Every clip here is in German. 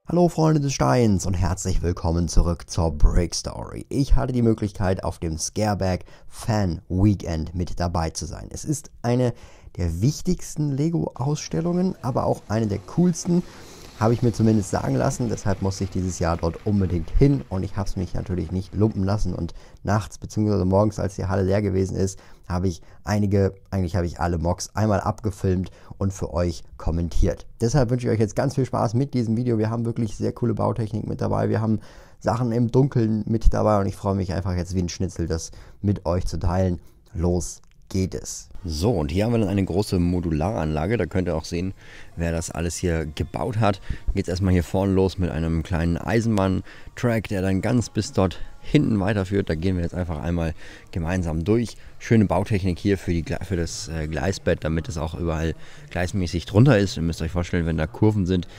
Hallo Freunde des Steins und herzlich willkommen zurück zur Brick Story. Ich hatte die Möglichkeit, auf dem Scarebag Fan Weekend mit dabei zu sein. Es ist eine der wichtigsten Lego-Ausstellungen, aber auch eine der coolsten, habe ich mir zumindest sagen lassen. Deshalb musste ich dieses Jahr dort unbedingt hin und ich habe es mich natürlich nicht lumpen lassen. Und nachts bzw. morgens, als die Halle leer gewesen ist, habe ich eigentlich habe ich alle Mocks einmal abgefilmt und für euch kommentiert. Deshalb wünsche ich euch jetzt ganz viel Spaß mit diesem Video. Wir haben wirklich sehr coole Bautechnik mit dabei. Wir haben Sachen im Dunkeln mit dabei und ich freue mich einfach jetzt wie ein Schnitzel, das mit euch zu teilen. Los geht es. So, und hier haben wir dann eine große Modularanlage. Da könnt ihr auch sehen, wer das alles hier gebaut hat. Geht es erstmal hier vorne los mit einem kleinen Eisenbahn-Track, der dann ganz bis dort hinten weiterführt. Da gehen wir jetzt einfach einmal gemeinsam durch. Schöne Bautechnik hier für das Gleisbett, damit es auch überall gleismäßig drunter ist. Ihr müsst euch vorstellen, wenn da Kurven sind,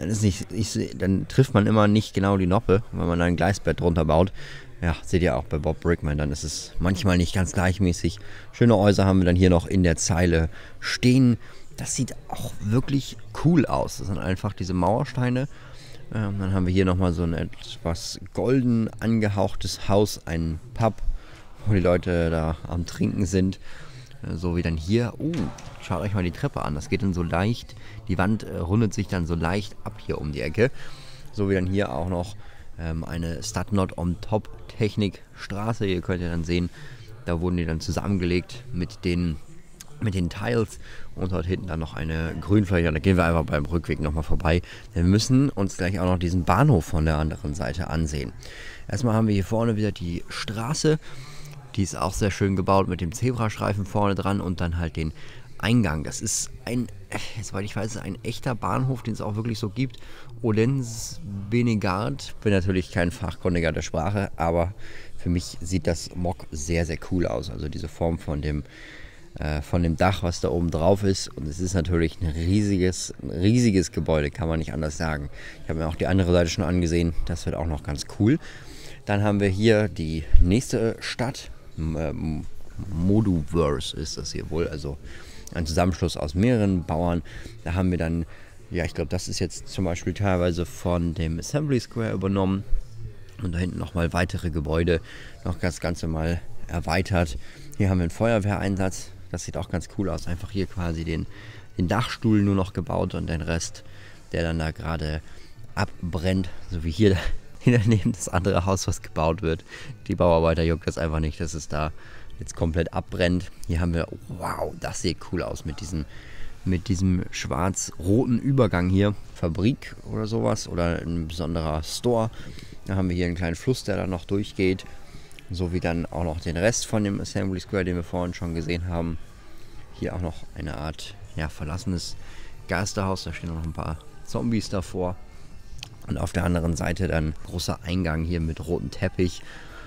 dann trifft man immer nicht genau die Noppe, wenn man da ein Gleisbett drunter baut. Ja, seht ihr auch bei Bob Brickman, dann ist es manchmal nicht ganz gleichmäßig. Schöne Häuser haben wir dann hier noch in der Zeile stehen. Das sieht auch wirklich cool aus. Das sind einfach diese Mauersteine. Dann haben wir hier nochmal so ein etwas golden angehauchtes Haus, ein Pub, wo die Leute da am Trinken sind. So wie dann hier, schaut euch mal die Treppe an. Das geht dann so leicht, die Wand rundet sich dann so leicht ab hier um die Ecke. So wie dann hier auch noch eine Stud-Not on Top Technik Straße. Hier könnt ihr dann sehen, da wurden die dann zusammengelegt mit den Tiles und dort hinten dann noch eine Grünfläche. Da gehen wir einfach beim Rückweg nochmal vorbei. Wir müssen uns gleich auch noch diesen Bahnhof von der anderen Seite ansehen. Erstmal haben wir hier vorne wieder die Straße. Die ist auch sehr schön gebaut mit dem Zebrastreifen vorne dran und dann halt den Eingang. Das ist soweit ich weiß, ein echter Bahnhof, den es auch wirklich so gibt. Odense Benegard. Bin natürlich kein Fachkundiger der Sprache, aber für mich sieht das Mock sehr, sehr cool aus. Also diese Form von dem Dach, was da oben drauf ist. Und es ist natürlich ein riesiges Gebäude, kann man nicht anders sagen. Ich habe mir auch die andere Seite schon angesehen. Das wird auch noch ganz cool. Dann haben wir hier die nächste Stadt. Moduverse ist das hier wohl, also ein Zusammenschluss aus mehreren Bauern. Da haben wir dann, ja, ich glaube, das ist jetzt zum Beispiel teilweise von dem Assembly Square übernommen. Und da hinten nochmal weitere Gebäude, noch das Ganze mal erweitert. Hier haben wir einen Feuerwehreinsatz. Das sieht auch ganz cool aus. Einfach hier quasi den Dachstuhl nur noch gebaut und den Rest, der dann da gerade abbrennt. So wie hier daneben das andere Haus, was gebaut wird. Die Bauarbeiter juckt das einfach nicht, dass es da jetzt komplett abbrennt. Hier haben wir, wow, das sieht cool aus mit diesem schwarz-roten Übergang hier. Fabrik oder sowas oder ein besonderer Store. Da haben wir hier einen kleinen Fluss, der da noch durchgeht. So wie dann auch noch den Rest von dem Assembly Square, den wir vorhin schon gesehen haben. Hier auch noch eine Art, ja, verlassenes Geisterhaus. Da stehen noch ein paar Zombies davor. Und auf der anderen Seite dann großer Eingang hier mit rotem Teppich.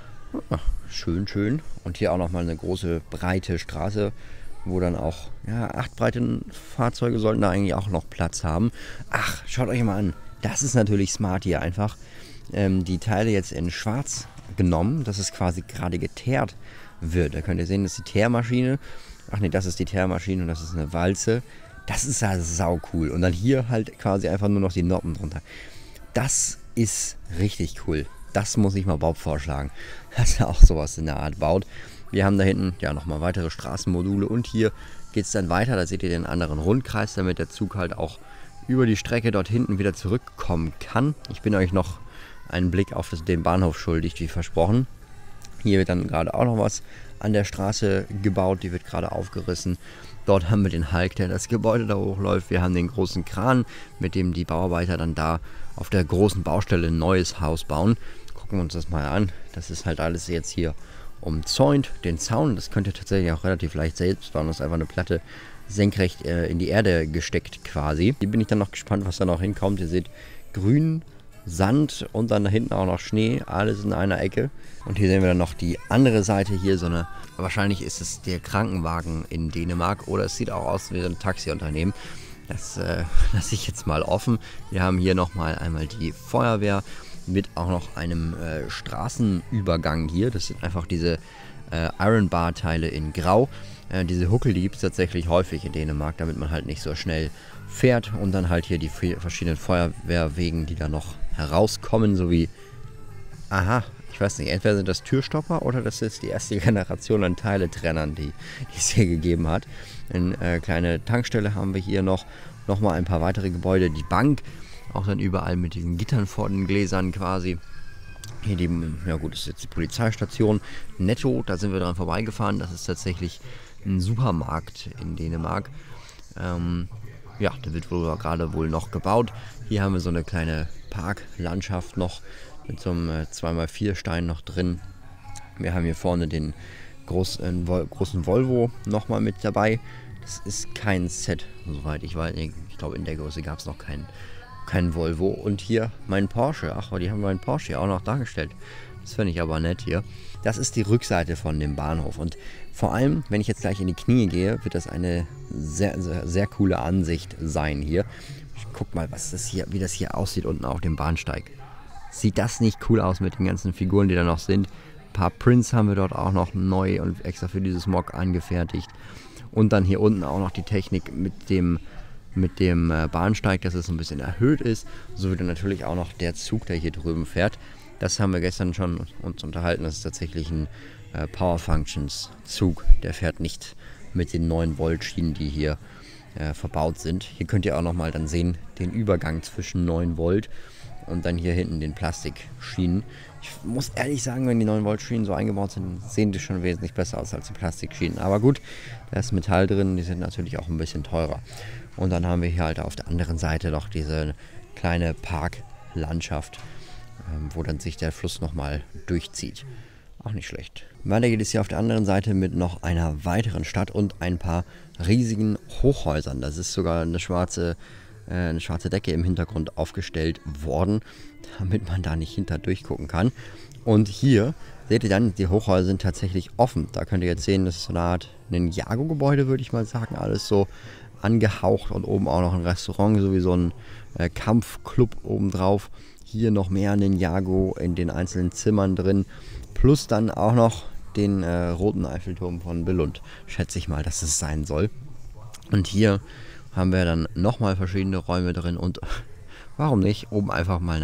Schön. Und hier auch nochmal eine große, breite Straße, wo dann auch, ja, 8 breite Fahrzeuge sollten da eigentlich auch noch Platz haben. Ach, schaut euch mal an. Das ist natürlich smart hier einfach. Die Teile jetzt in schwarz genommen, dass es quasi gerade geteert wird. Da könnt ihr sehen, das ist die Teermaschine. Ach nee, das ist die Teermaschine und das ist eine Walze. Das ist ja sau cool. Und dann hier halt quasi einfach nur noch die Noppen drunter. Das ist richtig cool. Das muss ich mal Bob vorschlagen, dass er auch sowas in der Art baut. Wir haben da hinten ja nochmal weitere Straßenmodule und hier geht es dann weiter. Da seht ihr den anderen Rundkreis, damit der Zug halt auch über die Strecke dort hinten wieder zurückkommen kann. Ich bin euch noch einen Blick auf den Bahnhof schuldig, wie versprochen. Hier wird dann gerade auch noch was an der Straße gebaut, die wird gerade aufgerissen. Dort haben wir den Hulk, der das Gebäude da hochläuft. Wir haben den großen Kran, mit dem die Bauarbeiter dann da auf der großen Baustelle ein neues Haus bauen. Gucken wir uns das mal an. Das ist halt alles jetzt hier umzäunt. Den Zaun, das könnt ihr tatsächlich auch relativ leicht selbst bauen. Das ist einfach eine Platte senkrecht in die Erde gesteckt quasi. Hier bin ich dann noch gespannt, was da noch hinkommt. Ihr seht grün, Sand und dann da hinten auch noch Schnee, alles in einer Ecke. Und hier sehen wir dann noch die andere Seite hier, wahrscheinlich ist es der Krankenwagen in Dänemark oder es sieht auch aus wie ein Taxiunternehmen. Das lasse ich jetzt mal offen. Wir haben hier nochmal einmal die Feuerwehr mit auch noch einem Straßenübergang hier. Das sind einfach diese Iron Bar Teile in Grau. Diese Huckel, die gibt es tatsächlich häufig in Dänemark, damit man halt nicht so schnell fährt. Und dann halt hier die verschiedenen Feuerwehrwegen, die da noch herauskommen, sowie, aha, ich weiß nicht, entweder sind das Türstopper oder das ist die erste Generation an Teiletrennern, die es hier gegeben hat. Eine kleine Tankstelle haben wir hier noch mal ein paar weitere Gebäude, die Bank, auch dann überall mit diesen Gittern vor den Gläsern quasi. Hier die, ja gut, das ist jetzt die Polizeistation. Netto, da sind wir dran vorbeigefahren, das ist tatsächlich ein Supermarkt in Dänemark. Ja, der wird gerade wohl noch gebaut. Hier haben wir so eine kleine Parklandschaft noch mit so einem 2x4 Stein noch drin. Wir haben hier vorne den großen Volvo nochmal mit dabei. Das ist kein Set, soweit ich weiß. Ich glaube, in der Größe gab es noch kein Volvo. Und hier mein Porsche. Ach, die haben meinen Porsche hier auch noch dargestellt. Das finde ich aber nett hier. Das ist die Rückseite von dem Bahnhof. Und vor allem, wenn ich jetzt gleich in die Knie gehe, wird das eine sehr, sehr, sehr coole Ansicht sein hier. Guck mal, wie das hier aussieht unten auf dem Bahnsteig. Sieht das nicht cool aus mit den ganzen Figuren, die da noch sind? Ein paar Prints haben wir dort auch noch neu und extra für dieses Mock angefertigt. Und dann hier unten auch noch die Technik mit dem Bahnsteig, dass es ein bisschen erhöht ist. Sowie dann natürlich auch noch der Zug, der hier drüben fährt. Das haben wir gestern schon uns unterhalten. Das ist tatsächlich ein Power Functions Zug. Der fährt nicht mit den 9 Volt Schienen, die hier verbaut sind. Hier könnt ihr auch nochmal dann sehen, den Übergang zwischen 9 Volt und dann hier hinten den Plastikschienen. Ich muss ehrlich sagen, wenn die 9 Volt Schienen so eingebaut sind, sehen die schon wesentlich besser aus als die Plastikschienen. Aber gut, da ist Metall drin, die sind natürlich auch ein bisschen teurer. Und dann haben wir hier halt auf der anderen Seite noch diese kleine Parklandschaft, wo dann sich der Fluss nochmal durchzieht. Auch nicht schlecht. Weiter geht es hier auf der anderen Seite mit noch einer weiteren Stadt und ein paar riesigen Hochhäusern. Das ist sogar eine schwarze Decke im Hintergrund aufgestellt worden, damit man da nicht hinter durchgucken kann. Und hier seht ihr dann, die Hochhäuser sind tatsächlich offen. Da könnt ihr jetzt sehen, das ist so eine Art Ninjago-Gebäude, würde ich mal sagen. Alles so angehaucht und oben auch noch ein Restaurant, sowie so ein Kampfclub obendrauf. Hier noch mehr Ninjago in den einzelnen Zimmern drin. Plus dann auch noch den roten Eiffelturm von Billund, schätze ich mal, dass es sein soll. Und hier haben wir dann nochmal verschiedene Räume drin und warum nicht, oben einfach mal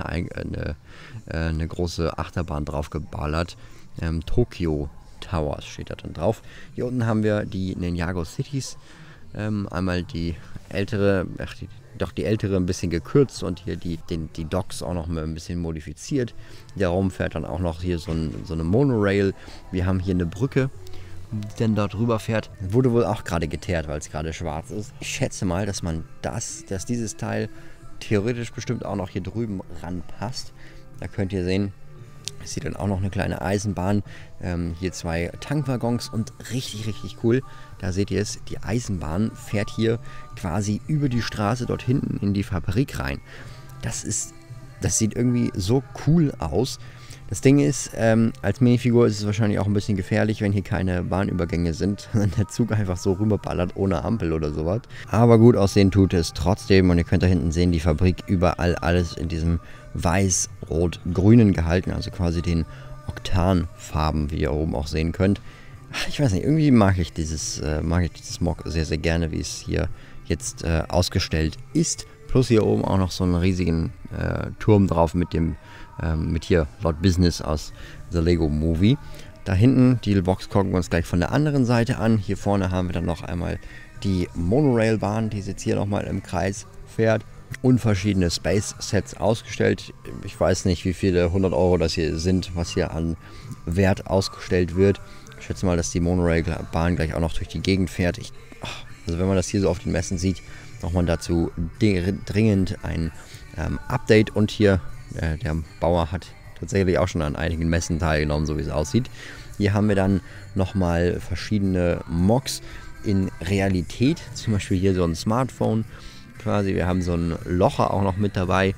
eine große Achterbahn drauf geballert. Tokyo Towers steht da dann drauf. Hier unten haben wir die Ninjago Cities. Einmal die ältere, die ältere ein bisschen gekürzt und hier die Docks auch noch mal ein bisschen modifiziert. Der Raum fährt dann auch noch hier so eine Monorail. Wir haben hier eine Brücke, die dann dort rüber fährt. Wurde wohl auch gerade geteert, weil es gerade schwarz ist. Ich schätze mal, dass dieses Teil theoretisch bestimmt auch noch hier drüben ranpasst. Da könnt ihr sehen, es sieht dann auch noch eine kleine Eisenbahn. Hier 2 Tankwaggons und richtig, richtig cool. Da seht ihr es, die Eisenbahn fährt hier quasi über die Straße dort hinten in die Fabrik rein. Das sieht irgendwie so cool aus. Das Ding ist, als Minifigur ist es wahrscheinlich auch ein bisschen gefährlich, wenn hier keine Bahnübergänge sind, wenn der Zug einfach so rüberballert ohne Ampel oder sowas. Aber gut aussehen tut es trotzdem und ihr könnt da hinten sehen, die Fabrik überall alles in diesem weiß-rot-grünen gehalten, also quasi den Oktanfarben, wie ihr oben auch sehen könnt. Ich weiß nicht, irgendwie mag ich dieses Mock sehr, sehr gerne, wie es hier jetzt ausgestellt ist. Plus hier oben auch noch so einen riesigen Turm drauf mit hier Lord Business aus The Lego Movie. Da hinten, die Box gucken wir uns gleich von der anderen Seite an. Hier vorne haben wir dann noch einmal die Monorail-Bahn, die jetzt hier nochmal im Kreis fährt. Und verschiedene Space-Sets ausgestellt. Ich weiß nicht, wie viele 100 Euro das hier sind, was hier an Wert ausgestellt wird. Ich schätze mal, dass die Monorail-Bahn gleich auch noch durch die Gegend fährt. Also wenn man das hier so auf den Messen sieht, braucht man dazu dringend ein Update. Und hier, der Bauer hat tatsächlich auch schon an einigen Messen teilgenommen, so wie es aussieht. Hier haben wir dann nochmal verschiedene Mocks in Realität. Zum Beispiel hier so ein Smartphone quasi. Wir haben so ein Locher auch noch mit dabei.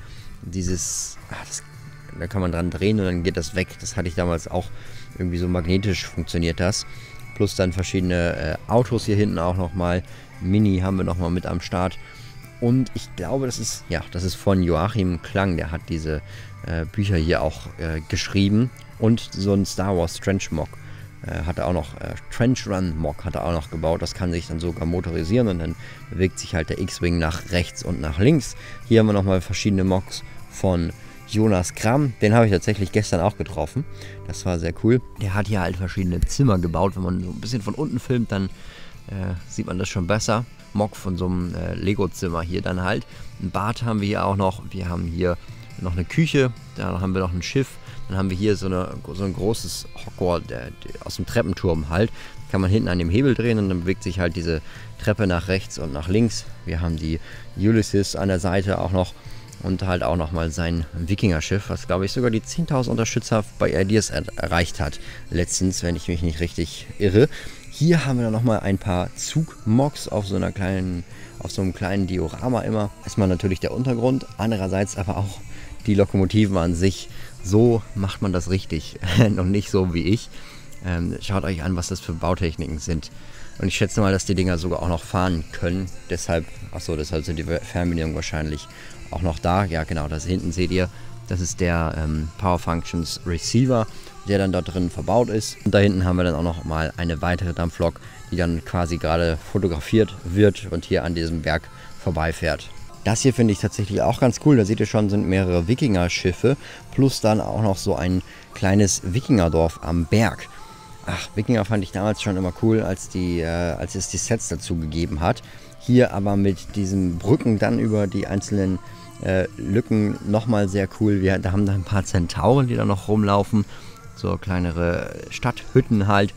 Da kann man dran drehen und dann geht das weg. Das hatte ich damals auch irgendwie so magnetisch funktioniert das. Plus dann verschiedene Autos hier hinten auch nochmal. Mini haben wir nochmal mit am Start. Und ich glaube, das ist von Joachim Klang. Der hat diese Bücher hier auch geschrieben. Und so ein Star Wars Trench Mock Hat er auch noch Trench Run Mock hat er auch noch gebaut. Das kann sich dann sogar motorisieren und dann bewegt sich halt der X-Wing nach rechts und nach links. Hier haben wir nochmal verschiedene Mocks von Jonas Kramm. Den habe ich tatsächlich gestern auch getroffen. Das war sehr cool. Der hat hier halt verschiedene Zimmer gebaut. Wenn man so ein bisschen von unten filmt, dann sieht man das schon besser. Mock von so einem Lego-Zimmer hier dann halt. Ein Bad haben wir hier auch noch. Wir haben hier noch eine Küche. Da haben wir noch ein Schiff. Dann haben wir hier so ein großes Hogwarts aus dem Treppenturm halt. Kann man hinten an dem Hebel drehen und dann bewegt sich halt diese Treppe nach rechts und nach links. Wir haben die Ulysses an der Seite auch noch und halt auch nochmal sein Wikinger-Schiff, was glaube ich sogar die 10.000 Unterstützer bei Ideas erreicht hat. Letztens, wenn ich mich nicht richtig irre. Hier haben wir dann nochmal ein paar Zugmocks auf so einem kleinen Diorama immer. Erstmal natürlich der Untergrund, andererseits aber auch die Lokomotiven an sich. So macht man das richtig und nicht so wie ich. Schaut euch an, was das für Bautechniken sind. Und ich schätze mal, dass die Dinger sogar auch noch fahren können. Deshalb sind die Fernbedienungen wahrscheinlich auch noch da. Ja genau, das hinten seht ihr, das ist der Power Functions Receiver, der dann dort drin verbaut ist. Und da hinten haben wir dann auch noch mal eine weitere Dampflok, die dann quasi gerade fotografiert wird und hier an diesem Berg vorbeifährt. Das hier finde ich tatsächlich auch ganz cool. Da seht ihr schon, sind mehrere Wikinger-Schiffe plus dann auch noch so ein kleines Wikingerdorf am Berg. Ach, Wikinger fand ich damals schon immer cool, als es die Sets dazu gegeben hat. Hier aber mit diesen Brücken dann über die einzelnen Lücken nochmal sehr cool. Da haben da ein paar Zentauren, die da noch rumlaufen. So kleinere Stadthütten halt.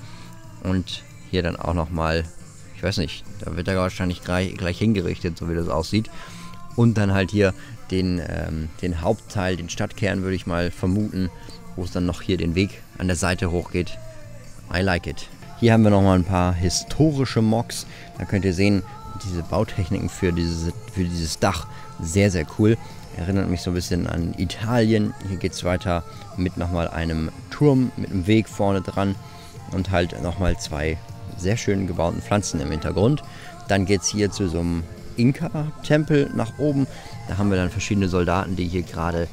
Und hier dann auch nochmal, ich weiß nicht, da wird er wahrscheinlich gleich hingerichtet, so wie das aussieht. Und dann halt hier den Hauptteil, den Stadtkern würde ich mal vermuten, wo es dann noch hier den Weg an der Seite hochgeht. I like it. Hier haben wir nochmal ein paar historische Mocks. Da könnt ihr sehen, diese Bautechniken für dieses Dach, sehr, sehr cool. Erinnert mich so ein bisschen an Italien. Hier geht es weiter mit nochmal einem Turm mit einem Weg vorne dran und halt nochmal zwei sehr schön gebauten Pflanzen im Hintergrund. Dann geht es hier zu so einem Inka-Tempel nach oben. Da haben wir dann verschiedene Soldaten, die hier gerade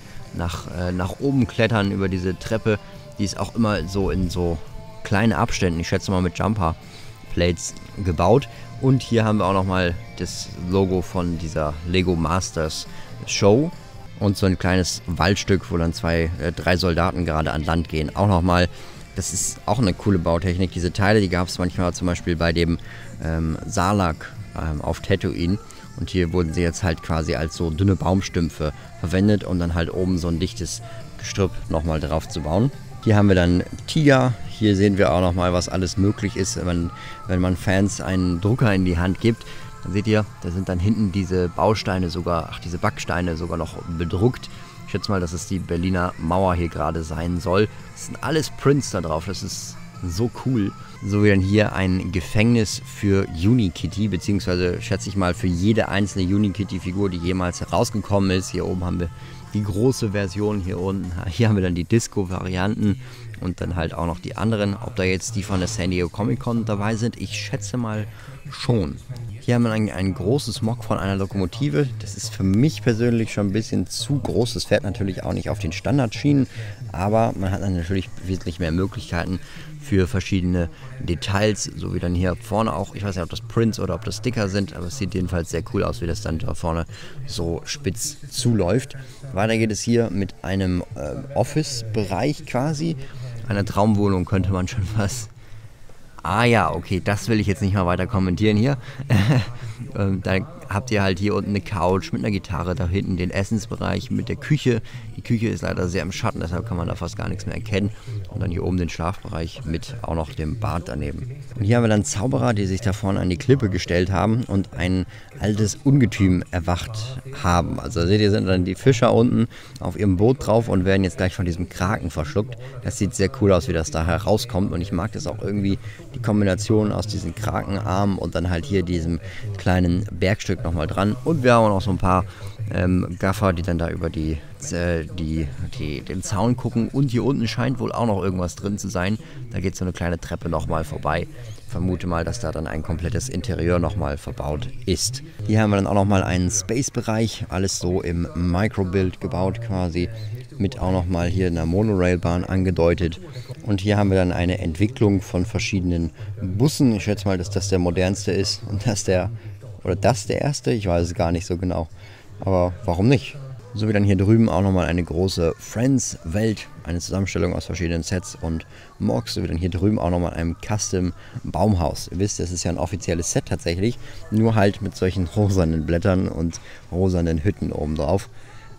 nach oben klettern über diese Treppe. Die ist auch immer so in so kleinen Abständen, ich schätze mal mit Jumper-Plates gebaut. Und hier haben wir auch nochmal das Logo von dieser Lego Masters Show und so ein kleines Waldstück, wo dann drei Soldaten gerade an Land gehen. Auch nochmal, das ist auch eine coole Bautechnik. Diese Teile, die gab es manchmal zum Beispiel bei dem Sarlacc auf Tatooine. Und hier wurden sie jetzt halt quasi als so dünne Baumstümpfe verwendet, um dann halt oben so ein dichtes Gestrüpp nochmal drauf zu bauen. Hier haben wir dann Tiger. Hier sehen wir auch nochmal, was alles möglich ist, wenn man Fans einen Drucker in die Hand gibt. Dann seht ihr, da sind dann hinten diese Backsteine sogar noch bedruckt. Ich schätze mal, dass es die Berliner Mauer hier gerade sein soll. Das sind alles Prints da drauf, das ist so cool. So wie dann hier ein Gefängnis für Unikitty, beziehungsweise schätze ich mal für jede einzelne Unikitty-Figur, die jemals herausgekommen ist. Hier oben haben wir die große Version, hier haben wir dann die Disco-Varianten und dann halt auch noch die anderen. Ob da jetzt die von der San Diego Comic Con dabei sind, ich schätze mal schon. Hier haben wir ein großes Mock von einer Lokomotive. Das ist für mich persönlich schon ein bisschen zu groß. Das fährt natürlich auch nicht auf den Standardschienen, aber man hat dann natürlich wesentlich mehr Möglichkeiten für verschiedene Details, so wie dann hier vorne auch, ich weiß nicht, ob das Prints oder ob das Sticker sind, aber es sieht jedenfalls sehr cool aus, wie das dann da vorne so spitz zuläuft. Weiter geht es hier mit einem Office-Bereich quasi, einer Traumwohnung könnte man schon fast. Ah ja, okay, das will ich jetzt nicht mal weiter kommentieren hier. Da habt ihr halt hier unten eine Couch mit einer Gitarre, da hinten den Essensbereich mit der Küche. Die Küche ist leider sehr im Schatten, deshalb kann man da fast gar nichts mehr erkennen. Und dann hier oben den Schlafbereich mit auch noch dem Bad daneben. Und hier haben wir dann Zauberer, die sich da vorne an die Klippe gestellt haben und ein altes Ungetüm erwacht haben. Also seht ihr, sind dann die Fischer unten auf ihrem Boot drauf und werden jetzt gleich von diesem Kraken verschluckt. Das sieht sehr cool aus, wie das da herauskommt, und ich mag das auch irgendwie, die Kombination aus diesen Krakenarmen und dann halt hier diesem kleinen Bergstück nochmal dran. Und wir haben auch noch so ein paar Gaffer, die dann da über den Zaun gucken, und hier unten scheint wohl auch noch irgendwas drin zu sein. Da geht so eine kleine Treppe nochmal vorbei. Ich vermute mal, dass da dann ein komplettes Interieur nochmal verbaut ist. Hier haben wir dann auch nochmal einen Space-Bereich, alles so im Microbuild gebaut quasi, mit auch nochmal hier einer Monorailbahn angedeutet. Und hier haben wir dann eine Entwicklung von verschiedenen Bussen. Ich schätze mal, dass das der modernste ist und das der erste. Ich weiß es gar nicht so genau. Aber warum nicht? So wie dann hier drüben auch nochmal eine große Friends-Welt, eine Zusammenstellung aus verschiedenen Sets und Mocks, so wie dann hier drüben auch nochmal einem Custom-Baumhaus. Ihr wisst, das ist ja ein offizielles Set tatsächlich, nur halt mit solchen rosanen Blättern und rosanen Hütten oben drauf.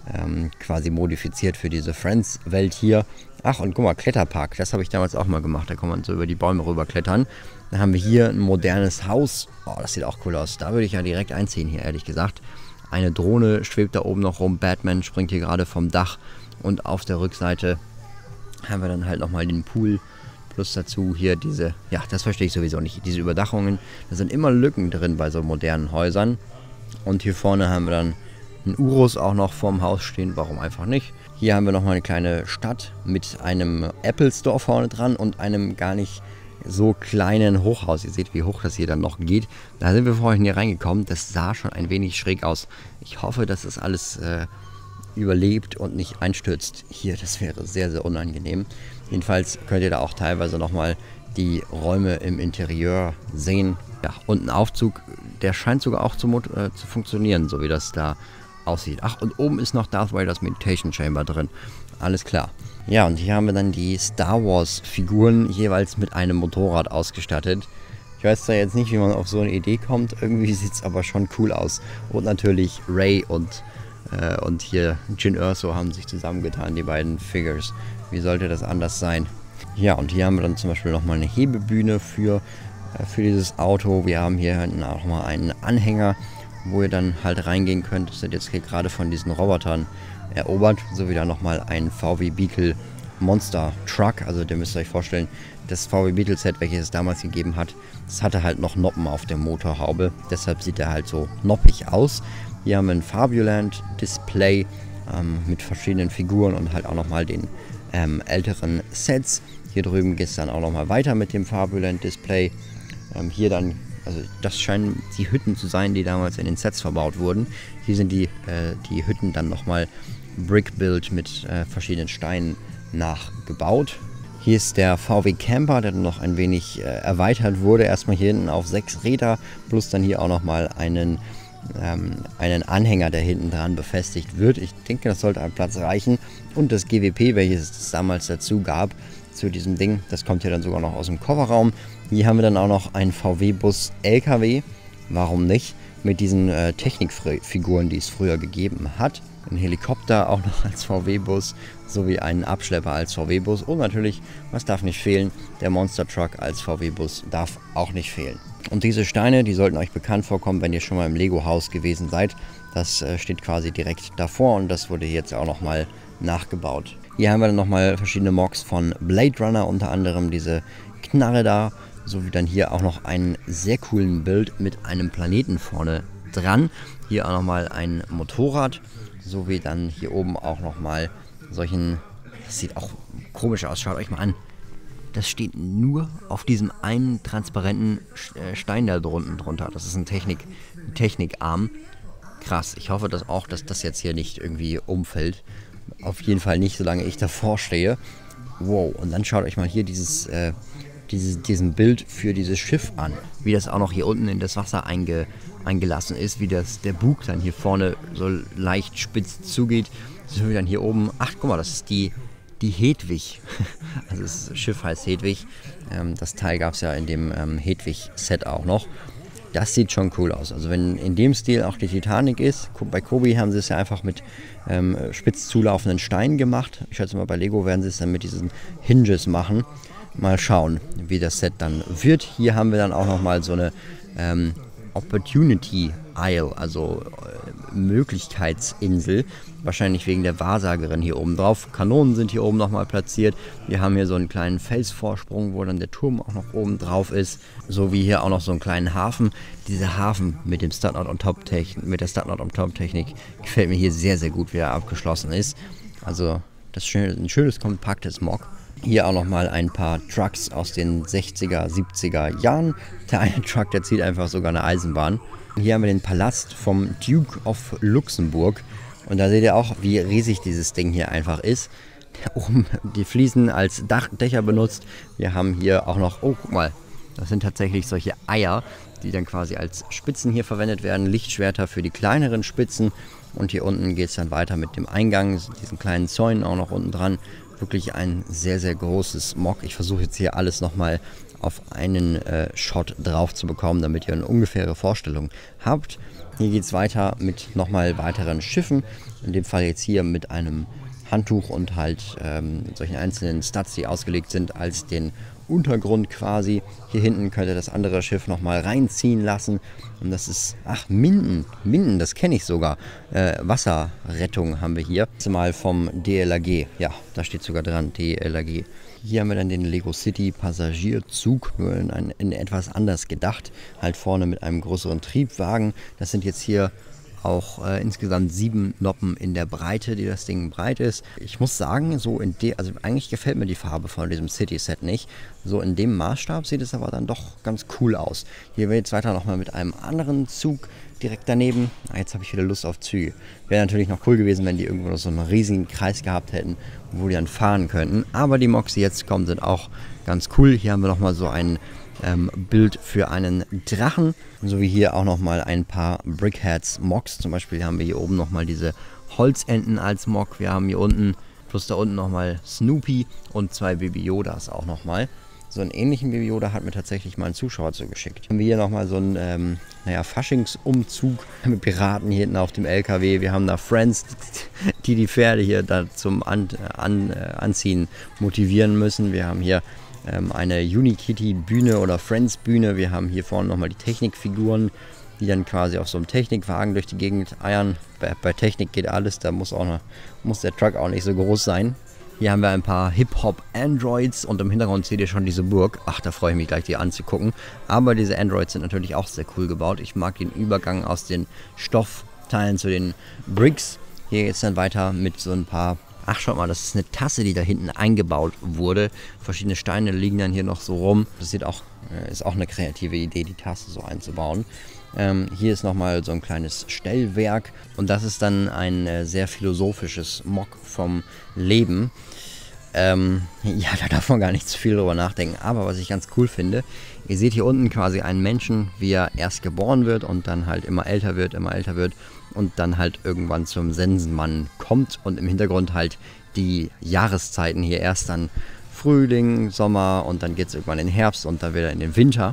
Quasi modifiziert für diese Friends-Welt hier. Ach, und guck mal, Kletterpark, das habe ich damals auch mal gemacht, da kann man so über die Bäume rüber klettern. Dann haben wir hier ein modernes Haus. Oh, das sieht auch cool aus. Da würde ich ja direkt einziehen hier, ehrlich gesagt. Eine Drohne schwebt da oben noch rum. Batman springt hier gerade vom Dach. Und auf der Rückseite haben wir dann halt nochmal den Pool. Plus dazu hier diese, ja, das verstehe ich sowieso nicht, diese Überdachungen. Da sind immer Lücken drin bei so modernen Häusern. Und hier vorne haben wir dann einen Urus auch noch vorm Haus stehen. Warum einfach nicht? Hier haben wir nochmal eine kleine Stadt mit einem Apple Store vorne dran und einem gar nicht so kleinen Hochhaus. Ihr seht, wie hoch das hier dann noch geht. Da sind wir vorhin hier reingekommen. Das sah schon ein wenig schräg aus. Ich hoffe, dass das alles überlebt und nicht einstürzt. Hier, das wäre sehr, sehr unangenehm. Jedenfalls könnt ihr da auch teilweise nochmal die Räume im Interieur sehen. Ja, und ein Aufzug, der scheint sogar auch zu funktionieren, so wie das da aussieht. Ach, und oben ist noch Darth Vader's Meditation Chamber drin. Alles klar. Ja, und hier haben wir dann die Star Wars Figuren jeweils mit einem Motorrad ausgestattet. Ich weiß zwar jetzt nicht, wie man auf so eine Idee kommt, irgendwie sieht es aber schon cool aus. Und natürlich Rey und hier Jyn Erso haben sich zusammengetan, die beiden Figures. Wie sollte das anders sein? Ja, und hier haben wir dann zum Beispiel nochmal eine Hebebühne für dieses Auto. Wir haben hier auch mal einen Anhänger, wo ihr dann halt reingehen könnt. Das wird jetzt hier gerade von diesen Robotern erobert, sowie dann nochmal ein VW Beetle Monster Truck. Also ihr müsst euch vorstellen, das VW Beetle Set, welches es damals gegeben hat, das hatte halt noch Noppen auf der Motorhaube. Deshalb sieht er halt so noppig aus. Hier haben wir ein Fabuland Display mit verschiedenen Figuren und halt auch nochmal den älteren Sets. Hier drüben geht es dann auch nochmal weiter mit dem Fabuland Display. Hier dann, also das scheinen die Hütten zu sein, die damals in den Sets verbaut wurden. Hier sind die Hütten dann nochmal Brick-Build mit verschiedenen Steinen nachgebaut. Hier ist der VW Camper, der dann noch ein wenig erweitert wurde. Erstmal hier hinten auf 6 Räder, plus dann hier auch nochmal einen Anhänger, der hinten dran befestigt wird. Ich denke, das sollte an Platz reichen. Und das GWP, welches es damals dazu gab, zu diesem Ding, das kommt ja dann sogar noch aus dem Kofferraum. Hier haben wir dann auch noch einen VW-Bus LKW. Warum nicht? Mit diesen Technikfiguren, die es früher gegeben hat. Ein Helikopter auch noch als VW-Bus, sowie einen Abschlepper als VW-Bus. Und natürlich, was darf nicht fehlen? Der Monster Truck als VW-Bus darf auch nicht fehlen. Und diese Steine, die sollten euch bekannt vorkommen, wenn ihr schon mal im Lego-Haus gewesen seid. Das steht quasi direkt davor und das wurde jetzt auch nochmal nachgebaut. Hier haben wir dann nochmal verschiedene Mocks von Blade Runner, unter anderem diese Knarre da, sowie dann hier auch noch einen sehr coolen Bild mit einem Planeten vorne dran. Hier auch nochmal ein Motorrad, sowie dann hier oben auch nochmal solchen, das sieht auch komisch aus, schaut euch mal an. Das steht nur auf diesem einen transparenten Stein da drunten drunter. Das ist ein Technikarm. Krass, ich hoffe dass das jetzt hier nicht irgendwie umfällt. Auf jeden Fall nicht, solange ich davor stehe. Wow, und dann schaut euch mal hier diesen Bild für dieses Schiff an. Wie das auch noch hier unten in das Wasser eingelassen ist. Wie der Bug dann hier vorne so leicht spitz zugeht. So wie dann hier oben. Ach, guck mal, das ist die Hedwig. Also das Schiff heißt Hedwig. Das Teil gab es ja in dem Hedwig-Set auch noch. Das sieht schon cool aus. Also wenn in dem Stil auch die Titanic ist, bei Kobi haben sie es ja einfach mit spitz zulaufenden Steinen gemacht. Ich schätze mal, bei Lego werden sie es dann mit diesen Hinges machen. Mal schauen, wie das Set dann wird. Hier haben wir dann auch nochmal so eine Opportunity Isle, also Möglichkeitsinsel. Wahrscheinlich wegen der Wahrsagerin hier oben drauf. Kanonen sind hier oben nochmal platziert. Wir haben hier so einen kleinen Felsvorsprung, wo dann der Turm auch noch oben drauf ist. So wie hier auch noch so einen kleinen Hafen. Dieser Hafen mit dem Startnot on Top mit der Startnot on Top Technik gefällt mir hier sehr, sehr gut, wie er abgeschlossen ist. Also das ist ein schönes, kompaktes Mock. Hier auch nochmal ein paar Trucks aus den 60er, 70er Jahren. Der eine Truck, der zieht einfach sogar eine Eisenbahn. Hier haben wir den Palast vom Duke of Luxemburg. Und da seht ihr auch, wie riesig dieses Ding hier einfach ist. oben die Fliesen als Dächer benutzt. Wir haben hier auch noch, oh guck mal, das sind tatsächlich solche Eier, die dann quasi als Spitzen hier verwendet werden. Lichtschwerter für die kleineren Spitzen. Und hier unten geht es dann weiter mit dem Eingang, diesen kleinen Zäunen auch noch unten dran. Wirklich ein sehr, sehr großes Mock. Ich versuche jetzt hier alles nochmal auf einen Shot drauf zu bekommen, damit ihr eine ungefähre Vorstellung habt. Hier geht es weiter mit nochmal weiteren Schiffen. In dem Fall jetzt hier mit einem Handtuch und halt solchen einzelnen Studs, die ausgelegt sind als den Untergrund quasi. Hier hinten könnt ihr das andere Schiff nochmal reinziehen lassen. Und das ist, ach, Minden, das kenne ich sogar. Wasserrettung haben wir hier. Das ist mal vom DLRG. Ja, da steht sogar dran, DLRG. Hier haben wir dann den Lego City Passagierzug, nur in etwas anders gedacht. Halt vorne mit einem größeren Triebwagen. Das sind jetzt hier auch insgesamt 7 Noppen in der Breite, die das Ding breit ist. Ich muss sagen, also eigentlich gefällt mir die Farbe von diesem City-Set nicht. So in dem Maßstab sieht es aber dann doch ganz cool aus. Hier wird jetzt weiter nochmal mit einem anderen Zug direkt daneben. Jetzt habe ich wieder Lust auf Züge. Wäre natürlich noch cool gewesen, wenn die irgendwo noch so einen riesigen Kreis gehabt hätten, wo die dann fahren könnten. Aber die Mocks, die jetzt kommen, sind auch ganz cool. Hier haben wir nochmal so ein Bild für einen Drachen, sowie hier auch nochmal ein paar Brickheads Mocks. Zum Beispiel haben wir hier oben nochmal diese Holzenten als Mock. Wir haben hier unten, plus da unten nochmal Snoopy und 2 Baby Yodas auch nochmal. So einen ähnlichen Baby Yoda hat mir tatsächlich mal ein Zuschauer zugeschickt. Haben wir hier nochmal so einen Faschingsumzug mit Piraten hier hinten auf dem LKW. Wir haben da Friends, die Pferde hier da zum Anziehen motivieren müssen. Wir haben hier eine Unikitty-Bühne oder Friends-Bühne. Wir haben hier vorne nochmal die Technikfiguren, die dann quasi auf so einem Technikwagen durch die Gegend eiern. Bei Technik geht alles, da muss der Truck auch nicht so groß sein. Hier haben wir ein paar Hip-Hop-Androids und im Hintergrund seht ihr schon diese Burg. Ach, da freue ich mich gleich, die anzugucken. Aber diese Androids sind natürlich auch sehr cool gebaut. Ich mag den Übergang aus den Stoffteilen zu den Bricks. Hier geht es dann weiter mit so ein paar... Ach, schaut mal, das ist eine Tasse, die da hinten eingebaut wurde. Verschiedene Steine liegen dann hier noch so rum. Das ist auch eine kreative Idee, die Tasse so einzubauen. Hier ist nochmal so ein kleines Stellwerk. Und das ist dann ein sehr philosophisches Mock vom Leben. Ja, da darf man gar nicht zu viel drüber nachdenken. Aber was ich ganz cool finde, ihr seht hier unten quasi einen Menschen, wie er erst geboren wird und dann halt immer älter wird und dann halt irgendwann zum Sensenmann kommt und im Hintergrund halt die Jahreszeiten hier erst dann Frühling, Sommer und dann geht es irgendwann in den Herbst und dann wieder in den Winter.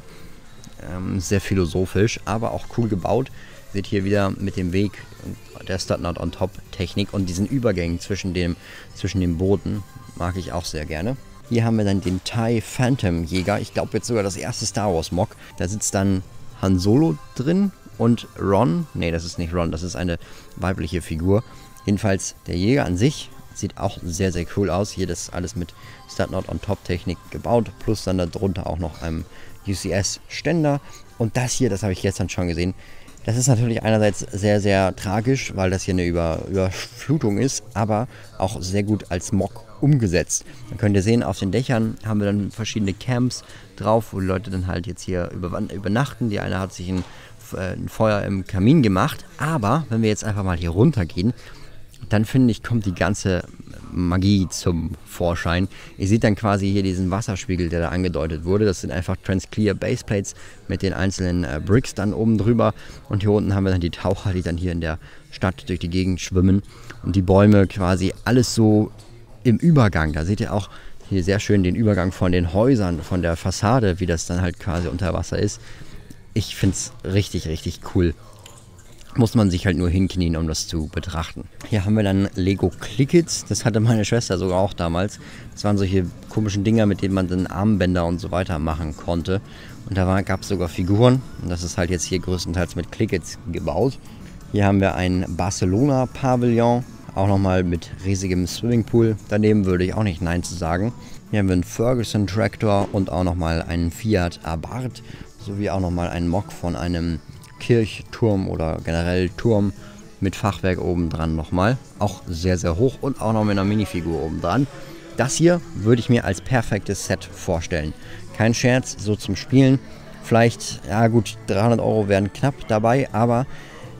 Sehr philosophisch, aber auch cool gebaut. Seht hier wieder mit dem Weg der Stud Not on Top Technik und diesen Übergängen zwischen den Booten. Mag ich auch sehr gerne. Hier haben wir dann den TIE Phantom Jäger. Ich glaube jetzt sogar das erste Star Wars Mock. Da sitzt dann Han Solo drin und Ron. Ne, das ist nicht Ron, das ist eine weibliche Figur. Jedenfalls der Jäger an sich sieht auch sehr, sehr cool aus. Hier das alles mit Stud Not on Top Technik gebaut. Plus dann darunter auch noch einem UCS Ständer. Und das hier, das habe ich gestern schon gesehen. Das ist natürlich einerseits sehr, sehr tragisch, weil das hier eine Überflutung ist, aber auch sehr gut als Mock umgesetzt. Dann könnt ihr sehen, auf den Dächern haben wir dann verschiedene Camps drauf, wo die Leute dann halt jetzt hier übernachten. Die eine hat sich ein Feuer im Kamin gemacht, aber wenn wir jetzt einfach mal hier runter gehen, dann finde ich, kommt die ganze Magie zum Vorschein. Ihr seht dann quasi hier diesen Wasserspiegel, der da angedeutet wurde. Das sind einfach Transclear Baseplates mit den einzelnen Bricks dann oben drüber. Und hier unten haben wir dann die Taucher, die dann hier in der Stadt durch die Gegend schwimmen. Und die Bäume quasi alles so im Übergang. Da seht ihr auch hier sehr schön den Übergang von den Häusern, von der Fassade, wie das dann halt quasi unter Wasser ist. Ich finde es richtig, richtig cool. Muss man sich halt nur hinknien, um das zu betrachten. Hier haben wir dann Lego Clickits. Das hatte meine Schwester sogar auch damals. Das waren solche komischen Dinger, mit denen man dann Armbänder und so weiter machen konnte. Und da gab es sogar Figuren. Und das ist halt jetzt hier größtenteils mit Clickits gebaut. Hier haben wir ein Barcelona-Pavillon. Auch nochmal mit riesigem Swimmingpool. Daneben würde ich auch nicht Nein zu sagen. Hier haben wir einen Ferguson-Traktor und auch nochmal einen Fiat Abarth. Sowie auch nochmal einen Mock von einem Kirchturm oder generell Turm mit Fachwerk oben dran nochmal. Auch sehr, sehr hoch und auch noch mit einer Minifigur oben dran. Das hier würde ich mir als perfektes Set vorstellen. Kein Scherz, so zum Spielen. Vielleicht, ja gut, 300 € wären knapp dabei, aber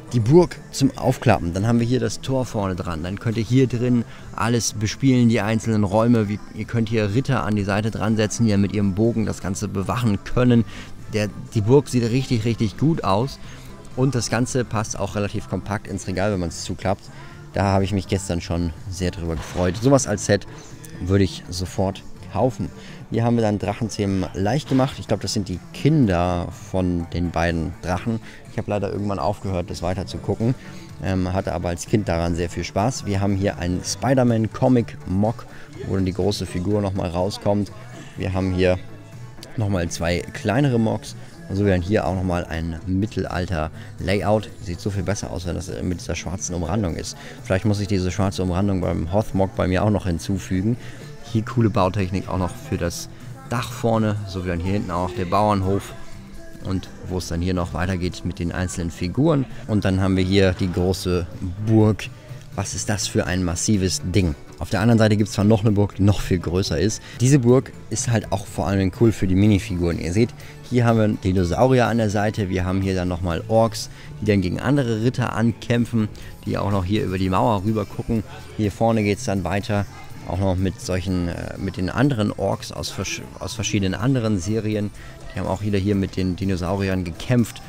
die Burg zum Aufklappen. Dann haben wir hier das Tor vorne dran. Dann könnt ihr hier drin alles bespielen, die einzelnen Räume. Ihr könnt hier Ritter an die Seite dran setzen, die ja mit ihrem Bogen das Ganze bewachen können. Die Burg sieht richtig, richtig gut aus. Und das Ganze passt auch relativ kompakt ins Regal, wenn man es zuklappt. Da habe ich mich gestern schon sehr drüber gefreut. Sowas als Set würde ich sofort kaufen. Hier haben wir dann Drachenzähmen leicht gemacht. Ich glaube, das sind die Kinder von den beiden Drachen. Ich habe leider irgendwann aufgehört, das weiter zu gucken. Hatte aber als Kind daran sehr viel Spaß. Wir haben hier einen Spider-Man-Comic-Mock, wo dann die große Figur nochmal rauskommt. Wir haben hier nochmal 2 kleinere Mocks. Also wir haben hier auch nochmal ein Mittelalter-Layout. Sieht so viel besser aus, wenn das mit dieser schwarzen Umrandung ist. Vielleicht muss ich diese schwarze Umrandung beim Hoth-Mock bei mir auch noch hinzufügen. Hier coole Bautechnik auch noch für das Dach vorne, so wie dann hier hinten auch der Bauernhof und wo es dann hier noch weitergeht mit den einzelnen Figuren. Und dann haben wir hier die große Burg. Was ist das für ein massives Ding? Auf der anderen Seite gibt es zwar noch eine Burg, die noch viel größer ist. Diese Burg ist halt auch vor allem cool für die Minifiguren. Ihr seht, hier haben wir Dinosaurier an der Seite. Wir haben hier dann nochmal Orks, die dann gegen andere Ritter ankämpfen, die auch noch hier über die Mauer rüber gucken. Hier vorne geht es dann weiter. Auch noch mit mit den anderen Orks aus verschiedenen anderen Serien. Die haben auch wieder hier mit den Dinosauriern gekämpft.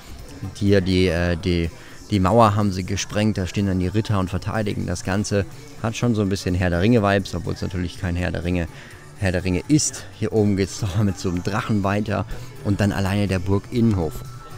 Die Mauer haben sie gesprengt, da stehen dann die Ritter und verteidigen das Ganze. Hat schon so ein bisschen Herr der Ringe-Vibes, obwohl es natürlich kein Herr der Ringe ist. Hier oben geht es nochmal mit so einem Drachen weiter und dann alleine der Burginnenhof.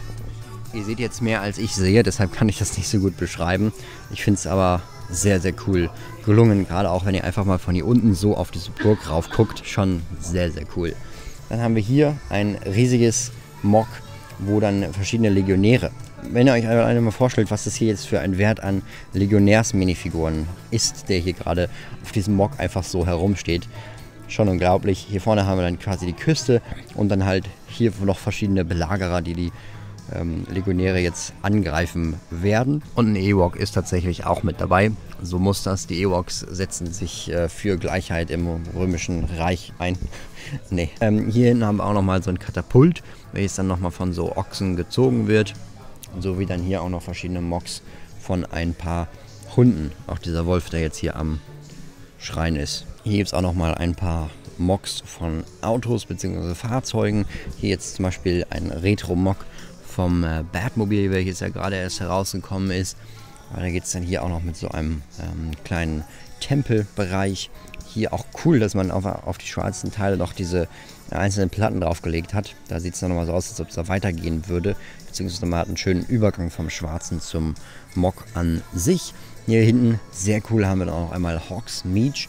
Ihr seht jetzt mehr als ich sehe, deshalb kann ich das nicht so gut beschreiben. Ich finde es aber sehr, sehr cool gelungen, gerade auch wenn ihr einfach mal von hier unten so auf diese Burg rauf guckt, schon sehr, sehr cool. Dann haben wir hier ein riesiges Mock, wo dann verschiedene Legionäre, wenn ihr euch einmal vorstellt, was das hier jetzt für ein Wert an Legionärs-Minifiguren ist, der hier gerade auf diesem Mock einfach so herumsteht, schon unglaublich. Hier vorne haben wir dann quasi die Küste und dann halt hier noch verschiedene Belagerer, die Legionäre jetzt angreifen werden. Und ein Ewok ist tatsächlich auch mit dabei. So muss das. Die Ewoks setzen sich für Gleichheit im Römischen Reich ein. Nee. Hier hinten haben wir auch nochmal so ein Katapult, welches dann nochmal von so Ochsen gezogen wird. So wie dann hier auch noch verschiedene Mocks von ein paar Hunden. Auch dieser Wolf, der jetzt hier am Schrein ist. Hier gibt es auch nochmal ein paar Mocks von Autos bzw. Fahrzeugen. Hier jetzt zum Beispiel ein Retro-Mock vom Batmobil, welches ja gerade erst herausgekommen ist. Da geht es dann hier auch noch mit so einem kleinen Tempelbereich. Hier auch cool, dass man auf die schwarzen Teile noch diese einzelnen Platten draufgelegt hat. Da sieht es dann nochmal so aus, als ob es da weitergehen würde. Beziehungsweise man hat einen schönen Übergang vom Schwarzen zum Mock an sich. Hier hinten, sehr cool, haben wir dann auch noch einmal Hogsmeade.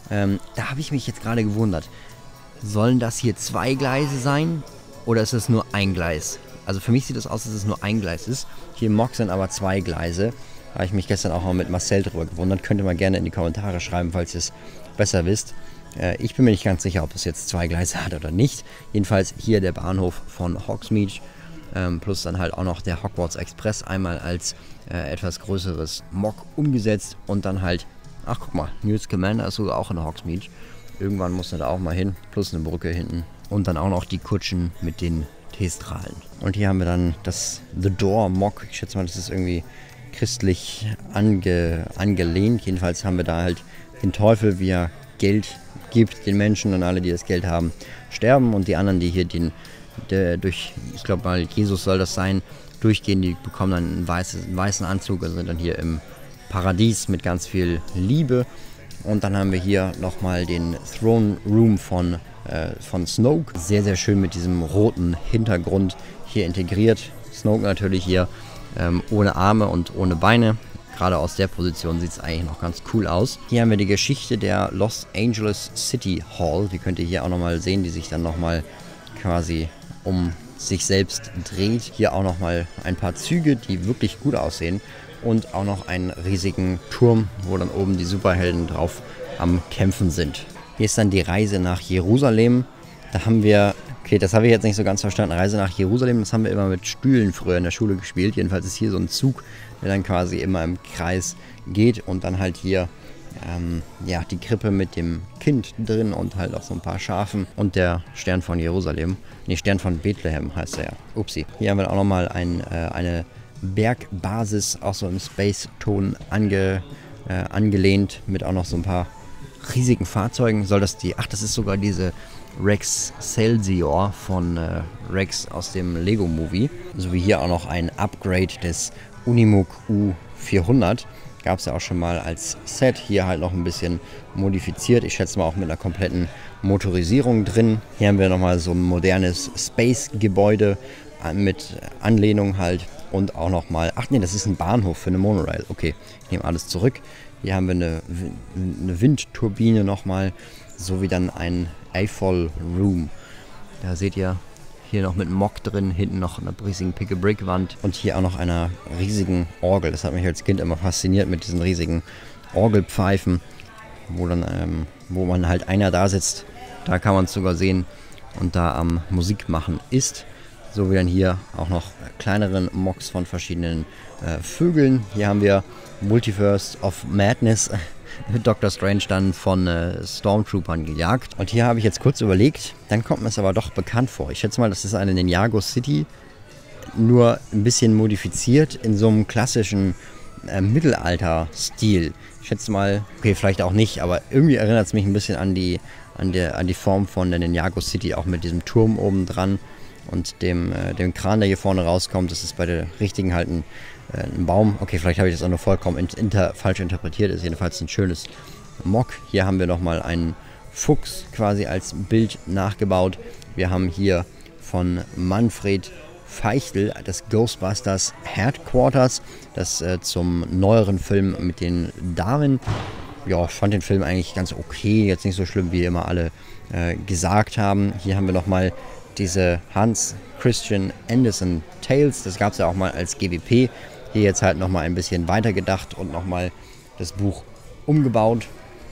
Da habe ich mich jetzt gerade gewundert. Sollen das hier 2 Gleise sein oder ist es nur ein Gleis? Also für mich sieht es aus, dass es nur ein Gleis ist. Hier im Mock sind aber 2 Gleise. Da habe ich mich gestern auch mal mit Marcel drüber gewundert. Könnt ihr mal gerne in die Kommentare schreiben, falls ihr es besser wisst. Ich bin mir nicht ganz sicher, ob es jetzt 2 Gleise hat oder nicht. Jedenfalls hier der Bahnhof von Hogsmeade. Plus dann halt auch noch der Hogwarts Express einmal als etwas größeres Mock umgesetzt. Und dann halt, ach guck mal, Newt Scamander ist sogar auch in Hogsmeade. Irgendwann muss er da auch mal hin. Plus eine Brücke hinten. Und dann auch noch die Kutschen mit den T-Strahlen. Und hier haben wir dann das The Door Mock. Ich schätze mal, das ist irgendwie christlich angelehnt. Jedenfalls haben wir da halt den Teufel, wie er Geld gibt den Menschen und alle, die das Geld haben, sterben. Und die anderen, die hier ich glaube mal, Jesus soll das sein, durchgehen, die bekommen dann einen weißen Anzug und sind dann hier im Paradies mit ganz viel Liebe. Und dann haben wir hier nochmal den Throne Room von Snoke. Sehr, sehr schön mit diesem roten Hintergrund hier integriert. Snoke natürlich hier ohne Arme und ohne Beine. Gerade aus der Position sieht es eigentlich noch ganz cool aus. Hier haben wir die Geschichte der Los Angeles City Hall. Die könnt ihr hier auch nochmal sehen, die sich dann nochmal quasi um sich selbst dreht. Hier auch nochmal ein paar Züge, die wirklich gut aussehen. Und auch noch einen riesigen Turm, wo dann oben die Superhelden drauf am Kämpfen sind. Hier ist dann die Reise nach Jerusalem. Da haben wir, okay, das habe ich jetzt nicht so ganz verstanden, Reise nach Jerusalem, das haben wir immer mit Stühlen früher in der Schule gespielt. Jedenfalls ist hier so ein Zug, der dann quasi immer im Kreis geht und dann halt hier die Krippe mit dem Kind drin und halt auch so ein paar Schafen und der Stern von Jerusalem. Ne, Stern von Bethlehem heißt er ja. Upsi. Hier haben wir auch nochmal eine Bergbasis, auch so im Space-Ton angelehnt, mit auch noch so ein paar riesigen Fahrzeugen. Das ist sogar diese Rex Celsior von Rex aus dem Lego-Movie. Sowie hier auch noch ein Upgrade des Unimog U400. Gab es ja auch schon mal als Set. Hier halt noch ein bisschen modifiziert. Ich schätze mal auch mit einer kompletten Motorisierung drin. Hier haben wir nochmal so ein modernes Space-Gebäude mit Anlehnung halt. Und auch nochmal, das ist ein Bahnhof für eine Monorail. Okay, ich nehme alles zurück. Hier haben wir eine Windturbine nochmal, sowie dann ein AFOL Room. Da seht ihr hier noch mit Mock drin, hinten noch eine riesigen Pick-a-Brick-Wand und hier auch noch einer riesigen Orgel. Das hat mich als Kind immer fasziniert mit diesen riesigen Orgelpfeifen, wo man halt einer da sitzt. Da kann man es sogar sehen und da am Musik machen ist. So wie dann hier auch noch kleineren Mocks von verschiedenen Vögeln. Hier haben wir Multiverse of Madness mit Dr. Strange dann von Stormtroopern gejagt. Und hier habe ich jetzt kurz überlegt, dann kommt mir es aber doch bekannt vor. Ich schätze mal, das ist eine Ninjago City, nur ein bisschen modifiziert in so einem klassischen Mittelalter-Stil. Ich schätze mal, okay, vielleicht auch nicht, aber irgendwie erinnert es mich ein bisschen an die Form von der Ninjago City, auch mit diesem Turm oben dran und dem Kran, der hier vorne rauskommt. Das ist bei der richtigen halt ein Baum. Okay, vielleicht habe ich das auch nur vollkommen falsch interpretiert. Ist jedenfalls ein schönes Mock. Hier haben wir nochmal einen Fuchs quasi als Bild nachgebaut. Wir haben hier von Manfred Feichtel das Ghostbusters Headquarters, das zum neueren Film mit den Darwin. Ja, ich fand den Film eigentlich ganz okay, jetzt nicht so schlimm, wie immer alle gesagt haben. Hier haben wir nochmal diese Hans Christian Andersen Tales, das gab es ja auch mal als GWP. Hier jetzt halt nochmal ein bisschen weitergedacht und nochmal das Buch umgebaut.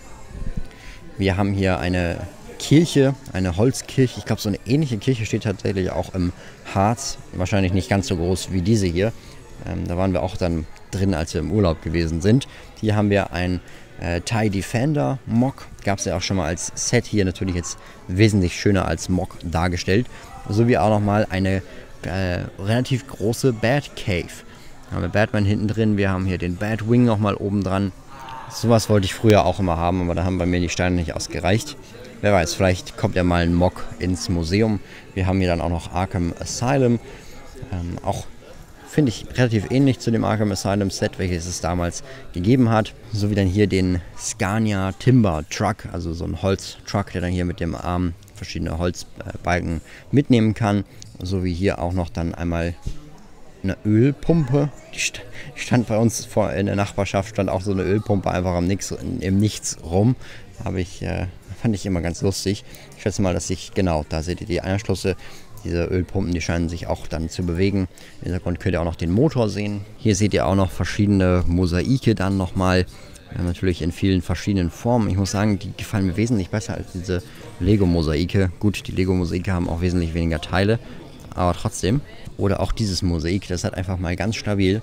Wir haben hier eine Kirche, eine Holzkirche. Ich glaube, so eine ähnliche Kirche steht tatsächlich auch im Harz. Wahrscheinlich nicht ganz so groß wie diese hier. Da waren wir auch dann drin, als wir im Urlaub gewesen sind. Hier haben wir ein TIE Defender Mock. Gab es ja auch schon mal als Set. Hier natürlich jetzt wesentlich schöner als Mock dargestellt. Sowie auch nochmal eine relativ große Bat Cave. Da haben wir Batman hinten drin. Wir haben hier den Batwing nochmal oben dran. Sowas wollte ich früher auch immer haben, aber da haben bei mir die Steine nicht ausgereicht. Wer weiß, vielleicht kommt ja mal ein Mock ins Museum. Wir haben hier dann auch noch Arkham Asylum. Auch finde ich relativ ähnlich zu dem Arkham Asylum Set, welches es damals gegeben hat. So wie dann hier den Scania Timber Truck, also so ein Holztruck, der dann hier mit dem Arm verschiedene Holzbalken mitnehmen kann. So wie hier auch noch dann einmal eine Ölpumpe. Die stand bei uns in der Nachbarschaft, stand auch so eine Ölpumpe einfach im Nichts rum. Fand ich immer ganz lustig. Ich schätze mal, da seht ihr die Anschlüsse. Diese Ölpumpen, die scheinen sich auch dann zu bewegen. Im Hintergrund könnt ihr auch noch den Motor sehen. Hier seht ihr auch noch verschiedene Mosaike dann nochmal. Natürlich in vielen verschiedenen Formen. Ich muss sagen, die gefallen mir wesentlich besser als diese Lego-Mosaike. Gut, die Lego-Mosaike haben auch wesentlich weniger Teile, aber trotzdem. Oder auch dieses Mosaik, das hat einfach mal ganz stabil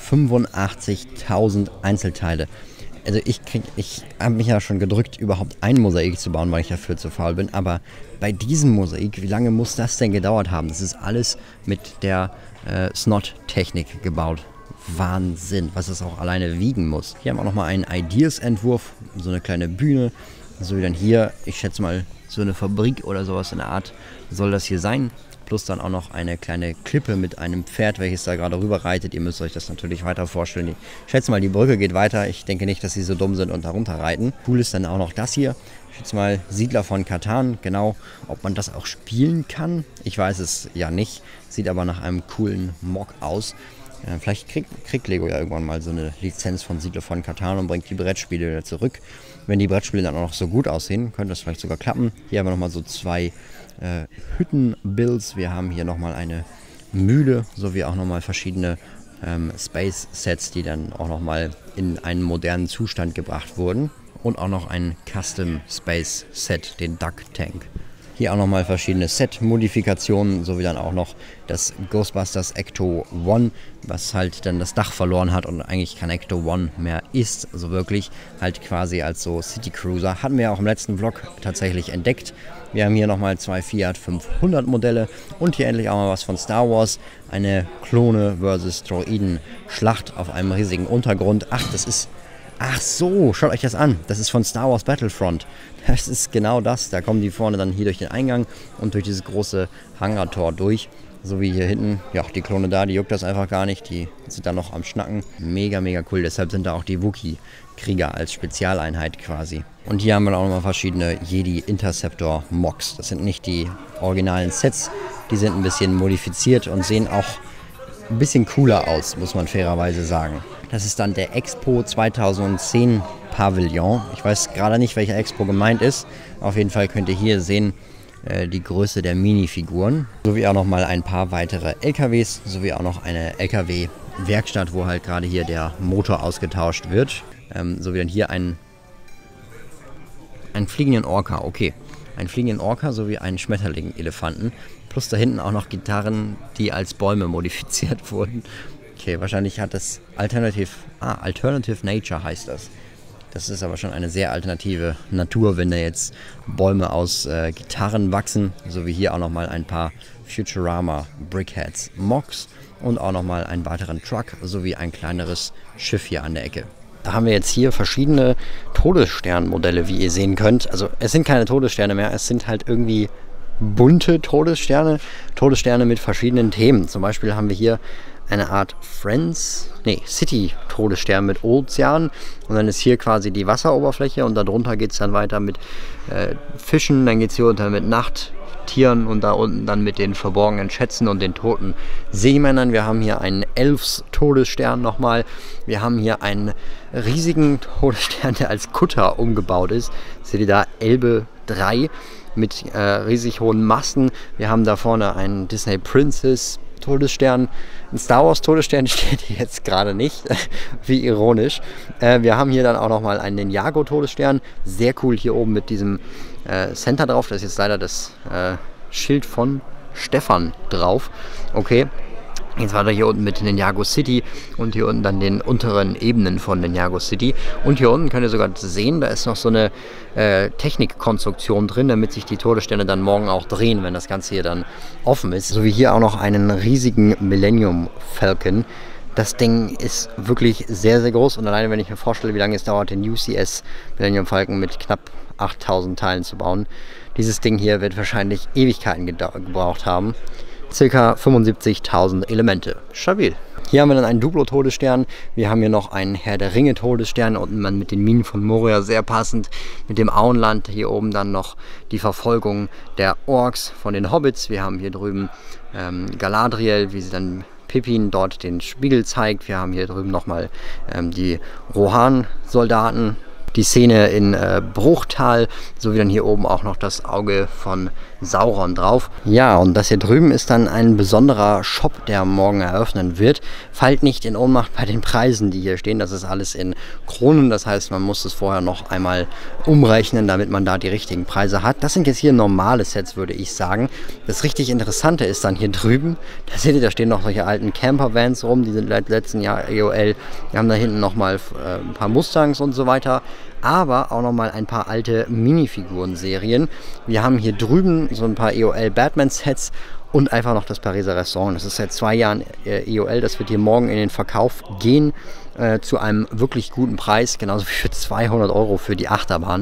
85.000 Einzelteile. Also ich habe mich ja schon gedrückt, überhaupt ein Mosaik zu bauen, weil ich dafür zu faul bin. Aber bei diesem Mosaik, wie lange muss das denn gedauert haben? Das ist alles mit der Snot-Technik gebaut. Wahnsinn, was es auch alleine wiegen muss. Hier haben wir auch nochmal einen Ideas-Entwurf, so eine kleine Bühne. So wie dann hier, ich schätze mal, so eine Fabrik oder sowas in der Art soll das hier sein. Plus dann auch noch eine kleine Klippe mit einem Pferd, welches da gerade rüber reitet. Ihr müsst euch das natürlich weiter vorstellen. Ich schätze mal, die Brücke geht weiter. Ich denke nicht, dass sie so dumm sind und da runter reiten. Cool ist dann auch noch das hier. Ich schätze mal, Siedler von Catan. Genau, ob man das auch spielen kann, ich weiß es ja nicht. Sieht aber nach einem coolen Mock aus. Vielleicht kriegt Lego ja irgendwann mal so eine Lizenz von Siedler von Catan und bringt die Brettspiele wieder zurück. Wenn die Brettspiele dann auch noch so gut aussehen, könnte das vielleicht sogar klappen. Hier haben wir nochmal so zwei Hüttenbuilds. Wir haben hier nochmal eine Mühle, sowie auch nochmal verschiedene Space-Sets, die dann auch nochmal in einen modernen Zustand gebracht wurden. Und auch noch ein Custom Space Set, den Duck Tank. Hier auch nochmal verschiedene Set-Modifikationen, sowie dann auch noch das Ghostbusters Ecto One, was halt dann das Dach verloren hat und eigentlich kein Ecto One mehr ist, also wirklich halt quasi als so City Cruiser. Hatten wir ja auch im letzten Vlog tatsächlich entdeckt. Wir haben hier nochmal 2 Fiat 500 Modelle und hier endlich auch mal was von Star Wars. Eine Klone vs. Droiden Schlacht auf einem riesigen Untergrund. Ach so, schaut euch das an. Das ist von Star Wars Battlefront. Das ist genau das. Da kommen die vorne dann hier durch den Eingang und durch dieses große Hangartor durch. So wie hier hinten. Ja, die Klone da, die juckt das einfach gar nicht. Die sind da noch am Schnacken. Mega, mega cool. Deshalb sind da auch die Wookiee-Krieger als Spezialeinheit quasi. Und hier haben wir auch nochmal verschiedene Jedi Interceptor Mocks. Das sind nicht die originalen Sets. Die sind ein bisschen modifiziert und sehen auch ein bisschen cooler aus, muss man fairerweise sagen. Das ist dann der Expo 2010 Pavillon. Ich weiß gerade nicht, welcher Expo gemeint ist. Auf jeden Fall könnt ihr hier sehen die Größe der Minifiguren. Sowie auch nochmal ein paar weitere LKWs. Sowie auch noch eine LKW-Werkstatt, wo halt gerade hier der Motor ausgetauscht wird. Sowie dann hier einen fliegenden Orca. Okay, einen fliegenden Orca sowie einen Schmetterling-Elefanten. Plus da hinten auch noch Gitarren, die als Bäume modifiziert wurden. Okay, wahrscheinlich hat das Alternative Nature heißt das. Das ist aber schon eine sehr alternative Natur, wenn da jetzt Bäume aus Gitarren wachsen. So wie hier auch nochmal ein paar Futurama Brickheads Mocks und auch nochmal einen weiteren Truck sowie ein kleineres Schiff hier an der Ecke. Da haben wir jetzt hier verschiedene Todessternmodelle, wie ihr sehen könnt. Also es sind keine Todessterne mehr, es sind halt irgendwie bunte Todessterne. Todessterne mit verschiedenen Themen. Zum Beispiel haben wir hier eine Art City-Todesstern mit Ozean. Und dann ist hier quasi die Wasseroberfläche und darunter geht es dann weiter mit Fischen. Dann geht es hier unter mit Nachttieren und da unten dann mit den verborgenen Schätzen und den toten Seemännern. Wir haben hier einen Elfs-Todesstern nochmal. Wir haben hier einen riesigen Todesstern, der als Kutter umgebaut ist. Seht ihr da, Elbe 3 mit riesig hohen Masten. Wir haben da vorne einen Disney Princess Todesstern. Ein Star Wars Todesstern steht hier jetzt gerade nicht. Wie ironisch. Wir haben hier dann auch nochmal einen Ninjago Todesstern. Sehr cool hier oben mit diesem Center drauf. Da ist jetzt leider das Schild von Stefan drauf. Okay. Jetzt weiter hier unten mit Ninjago City und hier unten dann den unteren Ebenen von Ninjago City. Und hier unten könnt ihr sogar sehen, da ist noch so eine Technikkonstruktion drin, damit sich die Todessterne dann morgen auch drehen, wenn das Ganze hier dann offen ist. So wie hier auch noch einen riesigen Millennium Falcon. Das Ding ist wirklich sehr, sehr groß und alleine, wenn ich mir vorstelle, wie lange es dauert, den UCS Millennium Falcon mit knapp 8000 Teilen zu bauen. Dieses Ding hier wird wahrscheinlich Ewigkeiten gebraucht haben. Circa 75.000 Elemente. Stabil. Hier haben wir dann einen Duplo-Todesstern. Wir haben hier noch einen Herr der Ringe-Todesstern und man mit den Minen von Moria sehr passend. Mit dem Auenland hier oben dann noch die Verfolgung der Orks von den Hobbits. Wir haben hier drüben Galadriel, wie sie dann Pippin dort den Spiegel zeigt. Wir haben hier drüben nochmal die Rohan-Soldaten. Die Szene in Bruchtal, sowie dann hier oben auch noch das Auge von Sauron drauf. Ja, und das hier drüben ist dann ein besonderer Shop, der morgen eröffnen wird. Fallt nicht in Ohnmacht bei den Preisen, die hier stehen. Das ist alles in Kronen, das heißt, man muss es vorher noch einmal umrechnen, damit man da die richtigen Preise hat. Das sind jetzt hier normale Sets, würde ich sagen. Das richtig Interessante ist dann hier drüben. Da seht ihr, da stehen noch solche alten Camper-Vans rum, die sind seit letzten Jahr EOL. Wir haben da hinten nochmal ein paar Mustangs und so weiter. Aber auch nochmal ein paar alte Minifiguren-Serien. Wir haben hier drüben so ein paar EOL Batman-Sets und einfach noch das Pariser Restaurant. Das ist seit 2 Jahren EOL. Das wird hier morgen in den Verkauf gehen zu einem wirklich guten Preis. Genauso wie für 200 € für die Achterbahn,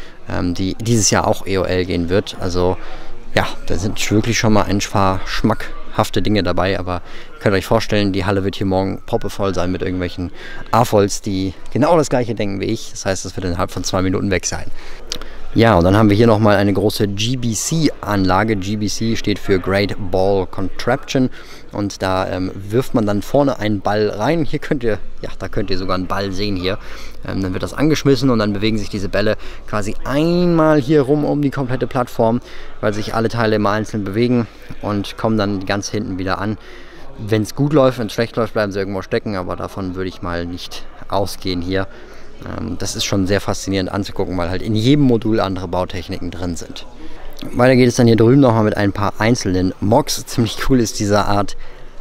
die dieses Jahr auch EOL gehen wird. Also ja, da sind wirklich schon mal ein paar schmackhafte Dinge dabei, aber ihr könnt euch vorstellen, die Halle wird hier morgen proppevoll sein mit irgendwelchen AFOLs, die genau das gleiche denken wie ich. Das heißt, das wird innerhalb von 2 Minuten weg sein. Ja, und dann haben wir hier nochmal eine große GBC-Anlage. GBC steht für Great Ball Contraption und da wirft man dann vorne einen Ball rein. Hier könnt ihr, ja, da könnt ihr sogar einen Ball sehen hier. Dann wird das angeschmissen und dann bewegen sich diese Bälle quasi einmal hier rum um die komplette Plattform, weil sich alle Teile immer einzeln bewegen und kommen dann ganz hinten wieder an. Wenn es gut läuft, wenn es schlecht läuft, bleiben sie irgendwo stecken, aber davon würde ich mal nicht ausgehen hier. Das ist schon sehr faszinierend anzugucken, weil halt in jedem Modul andere Bautechniken drin sind. Weiter geht es dann hier drüben nochmal mit ein paar einzelnen Mocks. Ziemlich cool ist diese Art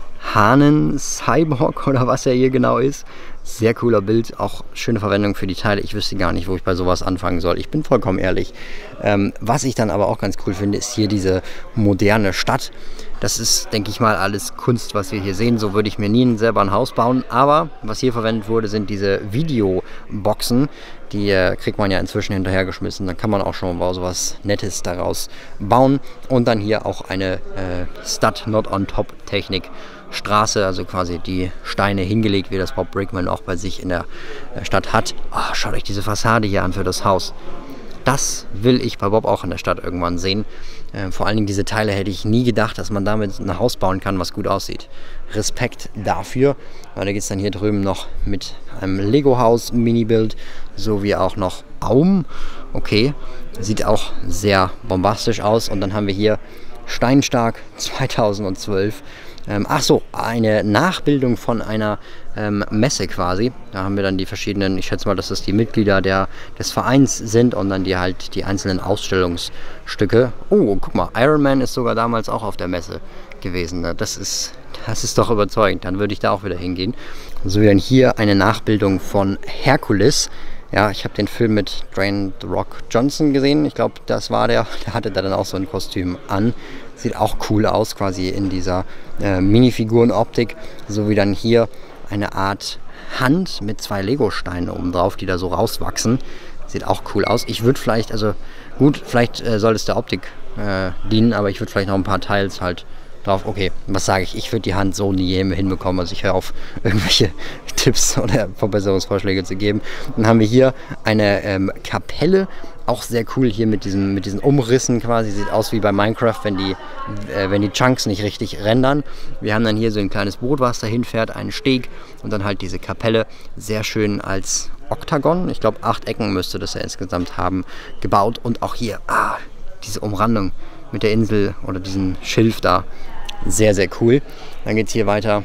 Hahnen-Cyborg oder was er hier genau ist. Sehr cooler Bild, auch schöne Verwendung für die Teile. Ich wüsste gar nicht, wo ich bei sowas anfangen soll. Ich bin vollkommen ehrlich. Was ich dann aber auch ganz cool finde, ist hier diese moderne Stadt. Das ist, denke ich mal, alles Kunst, was wir hier sehen. So würde ich mir nie selber ein Haus bauen. Aber was hier verwendet wurde, sind diese Videoboxen. Die kriegt man ja inzwischen hinterhergeschmissen. Dann kann man auch schon mal sowas Nettes daraus bauen. Und dann hier auch eine Stud-Not-on-Top-Technik. Straße, also quasi die Steine hingelegt, wie das Bob Brickman auch bei sich in der Stadt hat. Oh, schaut euch diese Fassade hier an für das Haus. Das will ich bei Bob auch in der Stadt irgendwann sehen. Vor allen Dingen diese Teile hätte ich nie gedacht, dass man damit ein Haus bauen kann, was gut aussieht. Respekt dafür. Weiter geht es dann hier drüben noch mit einem Lego-Haus Mini-Build, sowie auch noch Baum. Okay, sieht auch sehr bombastisch aus. Und dann haben wir hier Steinstark 2012. Ach so, eine Nachbildung von einer Messe quasi. Da haben wir dann die verschiedenen, ich schätze mal, dass das die Mitglieder des Vereins sind und dann die halt die einzelnen Ausstellungsstücke. Oh, guck mal, Iron Man ist sogar damals auch auf der Messe gewesen. Ne? Das ist doch überzeugend. Dann würde ich da auch wieder hingehen. So wie dann hier eine Nachbildung von Herkules. Ja, ich habe den Film mit Dwayne The Rock Johnson gesehen. Ich glaube, das war der. Der hatte da dann auch so ein Kostüm an. Sieht auch cool aus, quasi in dieser Minifiguren-Optik. So wie dann hier eine Art Hand mit 2 Lego-Steinen oben drauf, die da so rauswachsen. Sieht auch cool aus. Ich würde vielleicht, also gut, vielleicht soll es der Optik dienen, aber ich würde vielleicht noch ein paar Teils halt drauf. Okay, was sage ich? Ich würde die Hand so nie hinbekommen. Also ich höre auf, irgendwelche Tipps oder Verbesserungsvorschläge zu geben. Dann haben wir hier eine Kapelle. Auch sehr cool hier mit diesen Umrissen quasi. Sieht aus wie bei Minecraft, wenn die Chunks nicht richtig rendern. Wir haben dann hier so ein kleines Boot, was dahin fährt, einen Steg und dann halt diese Kapelle. Sehr schön als Oktagon. Ich glaube 8 Ecken müsste das ja insgesamt haben, gebaut. Und auch hier, diese Umrandung mit der Insel oder diesem Schilf da. Sehr, sehr cool. Dann geht es hier weiter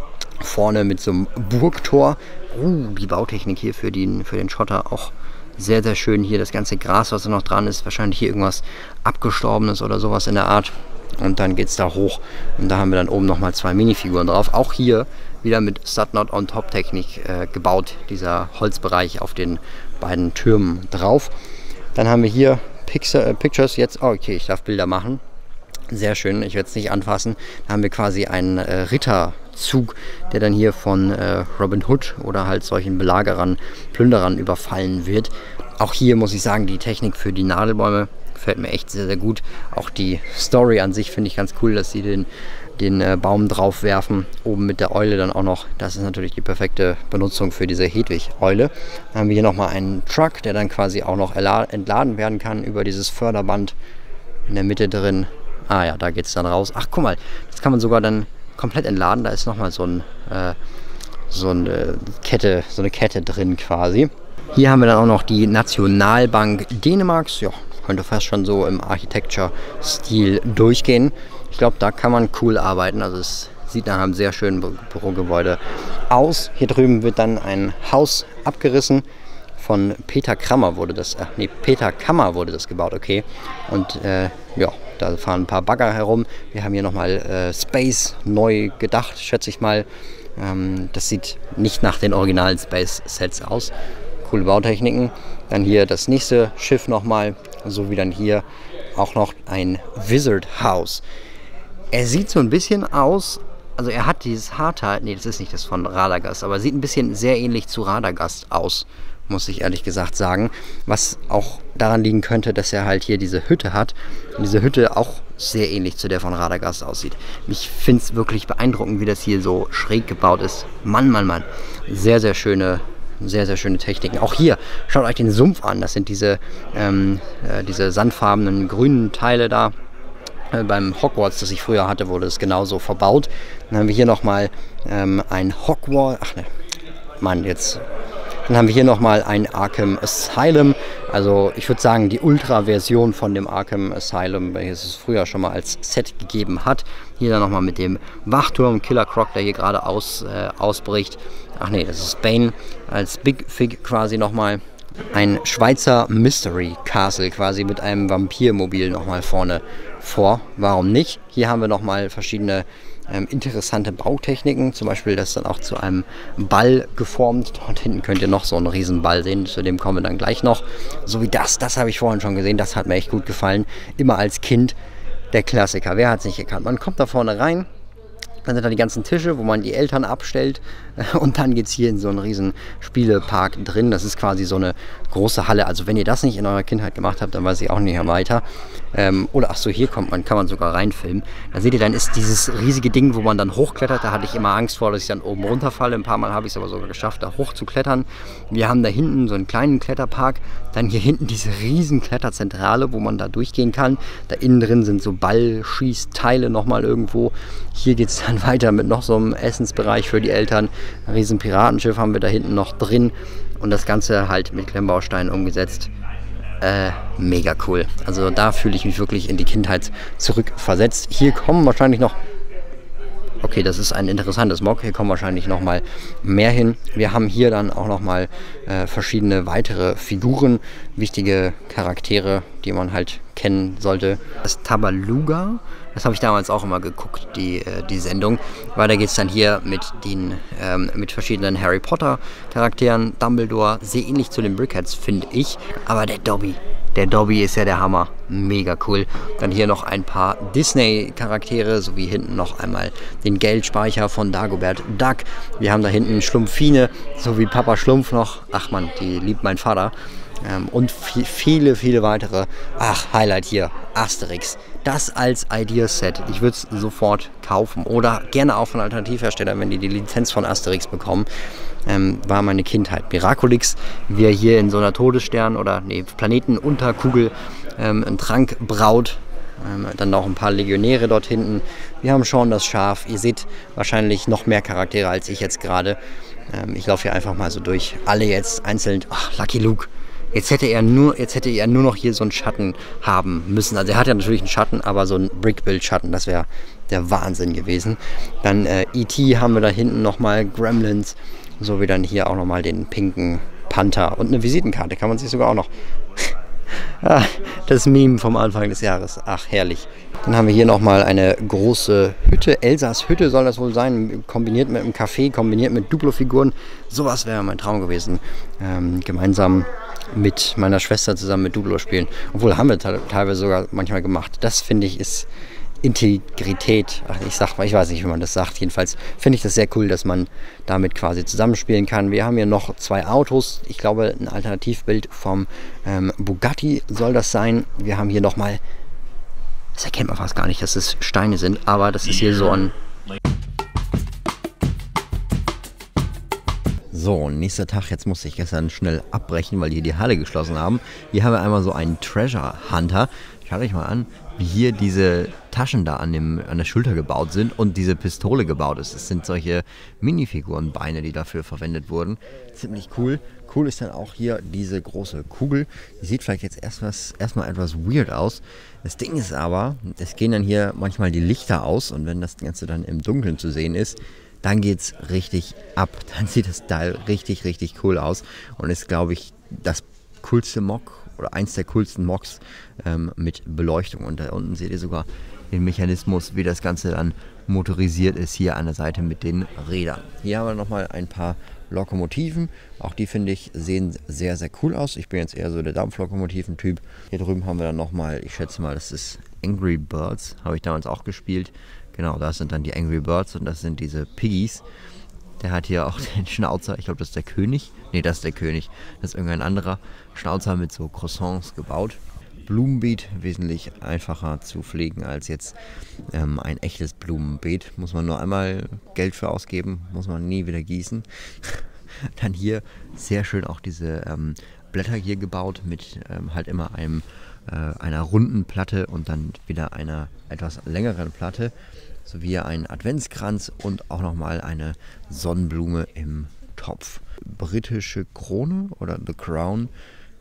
vorne mit so einem Burgtor. Die Bautechnik hier für den Schotter auch sehr, sehr schön. Hier das ganze Gras, was da noch dran ist. Wahrscheinlich hier irgendwas Abgestorbenes oder sowas in der Art. Und dann geht es da hoch. Und da haben wir dann oben nochmal 2 Minifiguren drauf. Auch hier wieder mit Stud-Not-on-Top-Technik gebaut. Dieser Holzbereich auf den beiden Türmen drauf. Dann haben wir hier Pictures jetzt. Oh, okay, ich darf Bilder machen. Sehr schön, ich werde es nicht anfassen. Da haben wir quasi einen Ritterzug, der dann hier von Robin Hood oder halt solchen Belagerern, Plünderern überfallen wird. Auch hier muss ich sagen, die Technik für die Nadelbäume gefällt mir echt sehr, sehr gut. Auch die Story an sich finde ich ganz cool, dass sie den Baum drauf werfen. Oben mit der Eule dann auch noch. Das ist natürlich die perfekte Benutzung für diese Hedwig-Eule. Dann haben wir hier nochmal einen Truck, der dann quasi auch noch entladen werden kann über dieses Förderband in der Mitte drin. Ah ja, da geht es dann raus. Ach, guck mal, das kann man sogar dann komplett entladen. Da ist nochmal so eine Kette drin quasi. Hier haben wir dann auch noch die Nationalbank Dänemarks. Ja, könnte fast schon so im Architecture-Stil durchgehen. Ich glaube, da kann man cool arbeiten. Also es sieht nach einem sehr schönen Bürogebäude aus. Hier drüben wird dann ein Haus abgerissen. Von Peter Kammer wurde das gebaut, okay. Und ja, da fahren ein paar Bagger herum. Wir haben hier nochmal Space neu gedacht, schätze ich mal. Das sieht nicht nach den originalen Space-Sets aus. Coole Bautechniken. Dann hier das nächste Schiff nochmal, so wie dann hier auch noch ein Wizard House. Er sieht so ein bisschen aus, also er hat dieses Haarteil, nee, das ist nicht das von Radagast, aber sieht ein bisschen sehr ähnlich zu Radagast aus, muss ich ehrlich gesagt sagen. Was auch daran liegen könnte, dass er halt hier diese Hütte hat. Und diese Hütte auch sehr ähnlich zu der von Radagast aussieht. Ich finde es wirklich beeindruckend, wie das hier so schräg gebaut ist. Mann, Mann, Mann. Sehr, sehr schöne Techniken. Auch hier, schaut euch den Sumpf an. Das sind diese sandfarbenen grünen Teile da. Beim Hogwarts, das ich früher hatte, wurde es genauso verbaut. Dann haben wir hier nochmal ein Hogwarts. Ach ne, Mann, jetzt. Dann haben wir hier nochmal ein Arkham Asylum. Also ich würde sagen, die Ultra-Version von dem Arkham Asylum, welches es früher schon mal als Set gegeben hat. Hier dann nochmal mit dem Wachturm, Killer Croc, der hier gerade ausbricht. Ach nee, das ist Bane als Big Fig quasi nochmal. ein Schweizer Mystery Castle quasi mit einem Vampirmobil nochmal vorne vor. Warum nicht? Hier haben wir nochmal verschiedene interessante Bautechniken. Zum Beispiel das dann auch zu einem Ball geformt. Dort hinten könnt ihr noch so einen riesen Ball sehen. Zu dem kommen wir dann gleich noch. So wie das habe ich vorhin schon gesehen. Das hat mir echt gut gefallen. Immer als Kind der Klassiker. Wer hat es nicht gekannt? Man kommt da vorne rein. Dann sind da die ganzen Tische, wo man die Eltern abstellt, und dann geht es hier in so einen riesen Spielepark drin. Das ist quasi so eine große Halle. Also wenn ihr das nicht in eurer Kindheit gemacht habt, dann weiß ich auch nicht mehr weiter. Oder ach so, hier kann man sogar reinfilmen. Da seht ihr, dann ist dieses riesige Ding, wo man dann hochklettert. Da hatte ich immer Angst vor, dass ich dann oben runterfalle. Ein paar Mal habe ich es aber sogar geschafft, da hoch zu klettern. Wir haben da hinten so einen kleinen Kletterpark. Dann hier hinten diese riesen Kletterzentrale, wo man da durchgehen kann. Da innen drin sind so Ballschießteile nochmal irgendwo. Hier geht es dann weiter mit noch so einem Essensbereich für die Eltern. Ein riesen Piratenschiff haben wir da hinten noch drin. Und das Ganze halt mit Klemmbausteinen umgesetzt. Mega cool. Also da fühle ich mich wirklich in die Kindheit zurückversetzt. Hier kommen wahrscheinlich noch... Okay, das ist ein interessantes Mock. Hier kommen wahrscheinlich noch mal mehr hin. Wir haben hier dann auch noch mal verschiedene weitere Figuren, wichtige Charaktere, die man halt kennen sollte. Das Tabaluga, das habe ich damals auch immer geguckt, die Sendung. Weiter geht es dann hier mit verschiedenen Harry Potter Charakteren. Dumbledore, sehr ähnlich zu den Brickheads, finde ich. Aber der Dobby ist ja der Hammer. Mega cool. Dann hier noch ein paar Disney-Charaktere, sowie hinten noch einmal den Geldspeicher von Dagobert Duck. Wir haben da hinten Schlumpfine, sowie Papa Schlumpf noch. Ach man, die liebt mein Vater. Und viele, viele weitere. Ach, Highlight hier, Asterix. Das als Ideaset. Ich würde es sofort kaufen. Oder gerne auch von Alternativherstellern, wenn die Lizenz von Asterix bekommen. War meine Kindheit. Miraculix, wie er hier in so einer Todesstern- oder Planetenunterkugel einen Trank braut. Dann noch ein paar Legionäre dort hinten. Wir haben Shaun das Schaf. Ihr seht wahrscheinlich noch mehr Charaktere als ich jetzt gerade. Ich laufe hier einfach mal so durch. Alle jetzt einzeln. Ach, Lucky Luke. Jetzt hätte er nur noch hier so einen Schatten haben müssen. Also er hat ja natürlich einen Schatten, aber so ein Brickbuild-Schatten, das wäre der Wahnsinn gewesen. Dann E.T. haben wir da hinten nochmal, Gremlins, sowie dann hier auch nochmal den pinken Panther und eine Visitenkarte kann man sich sogar auch noch... Das Meme vom Anfang des Jahres. Ach, herrlich. Dann haben wir hier nochmal eine große Hütte. Elsas Hütte soll das wohl sein. Kombiniert mit einem Café, kombiniert mit Duplo-Figuren. Sowas wäre mein Traum gewesen. Gemeinsam mit meiner Schwester zusammen mit Duplo spielen. Obwohl, haben wir teilweise sogar manchmal gemacht. Das, finde ich, ist Integrität. Ach, ich weiß nicht, wie man das sagt. Jedenfalls finde ich das sehr cool, dass man damit quasi zusammenspielen kann. Wir haben hier noch 2 Autos. Ich glaube, ein Alternativbild vom Bugatti soll das sein. Wir haben hier nochmal, das erkennt man fast gar nicht, dass es Steine sind, aber das ist hier so ein... So, nächster Tag, jetzt musste ich gestern schnell abbrechen, weil die hier die Halle geschlossen haben. Hier haben wir einmal so einen Treasure Hunter. Schaut euch mal an, wie hier diese Taschen da an der Schulter gebaut sind und diese Pistole gebaut ist. Es sind solche Minifigurenbeine, die dafür verwendet wurden. Ziemlich cool. Cool ist dann auch hier diese große Kugel. Die sieht vielleicht jetzt erstmal etwas weird aus. Das Ding ist aber, es gehen dann hier manchmal die Lichter aus und wenn das Ganze dann im Dunkeln zu sehen ist, dann geht's richtig ab. Dann sieht das Teil richtig, richtig cool aus und ist, glaube ich, das coolste Mock oder eins der coolsten Mocks mit Beleuchtung. Und da unten seht ihr sogar den Mechanismus, wie das Ganze dann motorisiert ist, hier an der Seite mit den Rädern. Hier haben wir nochmal ein paar Lokomotiven. Auch die, finde ich, sehen sehr, sehr cool aus. Ich bin jetzt eher so der Dampflokomotiven-Typ. Hier drüben haben wir dann nochmal, ich schätze mal, das ist Angry Birds. Habe ich damals auch gespielt. Genau, das sind dann die Angry Birds und das sind diese Piggies. Der hat hier auch den Schnauzer, ich glaube, das ist der König. Ne, das ist der König. Das ist irgendein anderer Schnauzer mit so Croissants gebaut. Blumenbeet, wesentlich einfacher zu pflegen als jetzt ein echtes Blumenbeet. Muss man nur einmal Geld für ausgeben, muss man nie wieder gießen. Dann hier sehr schön auch diese Blätter hier gebaut mit halt immer einer runden Platte und dann wieder einer etwas längeren Platte, sowie ein Adventskranz und auch nochmal eine Sonnenblume im Topf. Britische Krone oder The Crown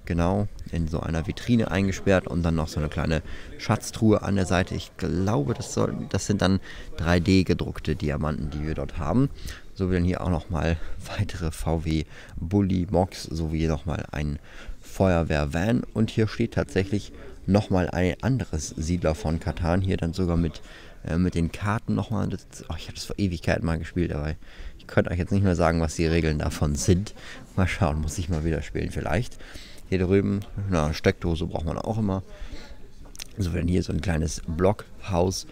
genau, in so einer Vitrine eingesperrt und dann noch so eine kleine Schatztruhe an der Seite. Ich glaube, das sind dann 3D gedruckte Diamanten, die wir dort haben. So wie dann hier auch nochmal weitere VW Bulli Mocs sowie nochmal ein Feuerwehr-Van. Und hier steht tatsächlich nochmal ein anderes Siedler von Catan. Hier dann sogar mit den Karten nochmal. Ich habe das vor Ewigkeiten mal gespielt, aber ich könnte euch jetzt nicht mehr sagen, was die Regeln davon sind. Mal schauen, muss ich mal wieder spielen vielleicht. Hier drüben, eine Steckdose braucht man auch immer. So, dann hier so ein kleines Blockhaus.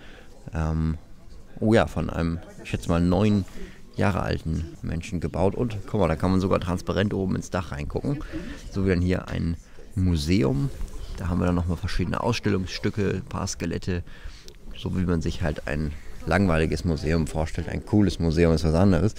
Oh ja, von einem, ich schätze mal, 9 Jahre alten Menschen gebaut. Und guck mal, da kann man sogar transparent oben ins Dach reingucken. So wie dann hier ein Museum. Da haben wir dann nochmal verschiedene Ausstellungsstücke, ein paar Skelette. So wie man sich halt ein langweiliges Museum vorstellt. Ein cooles Museum ist was anderes.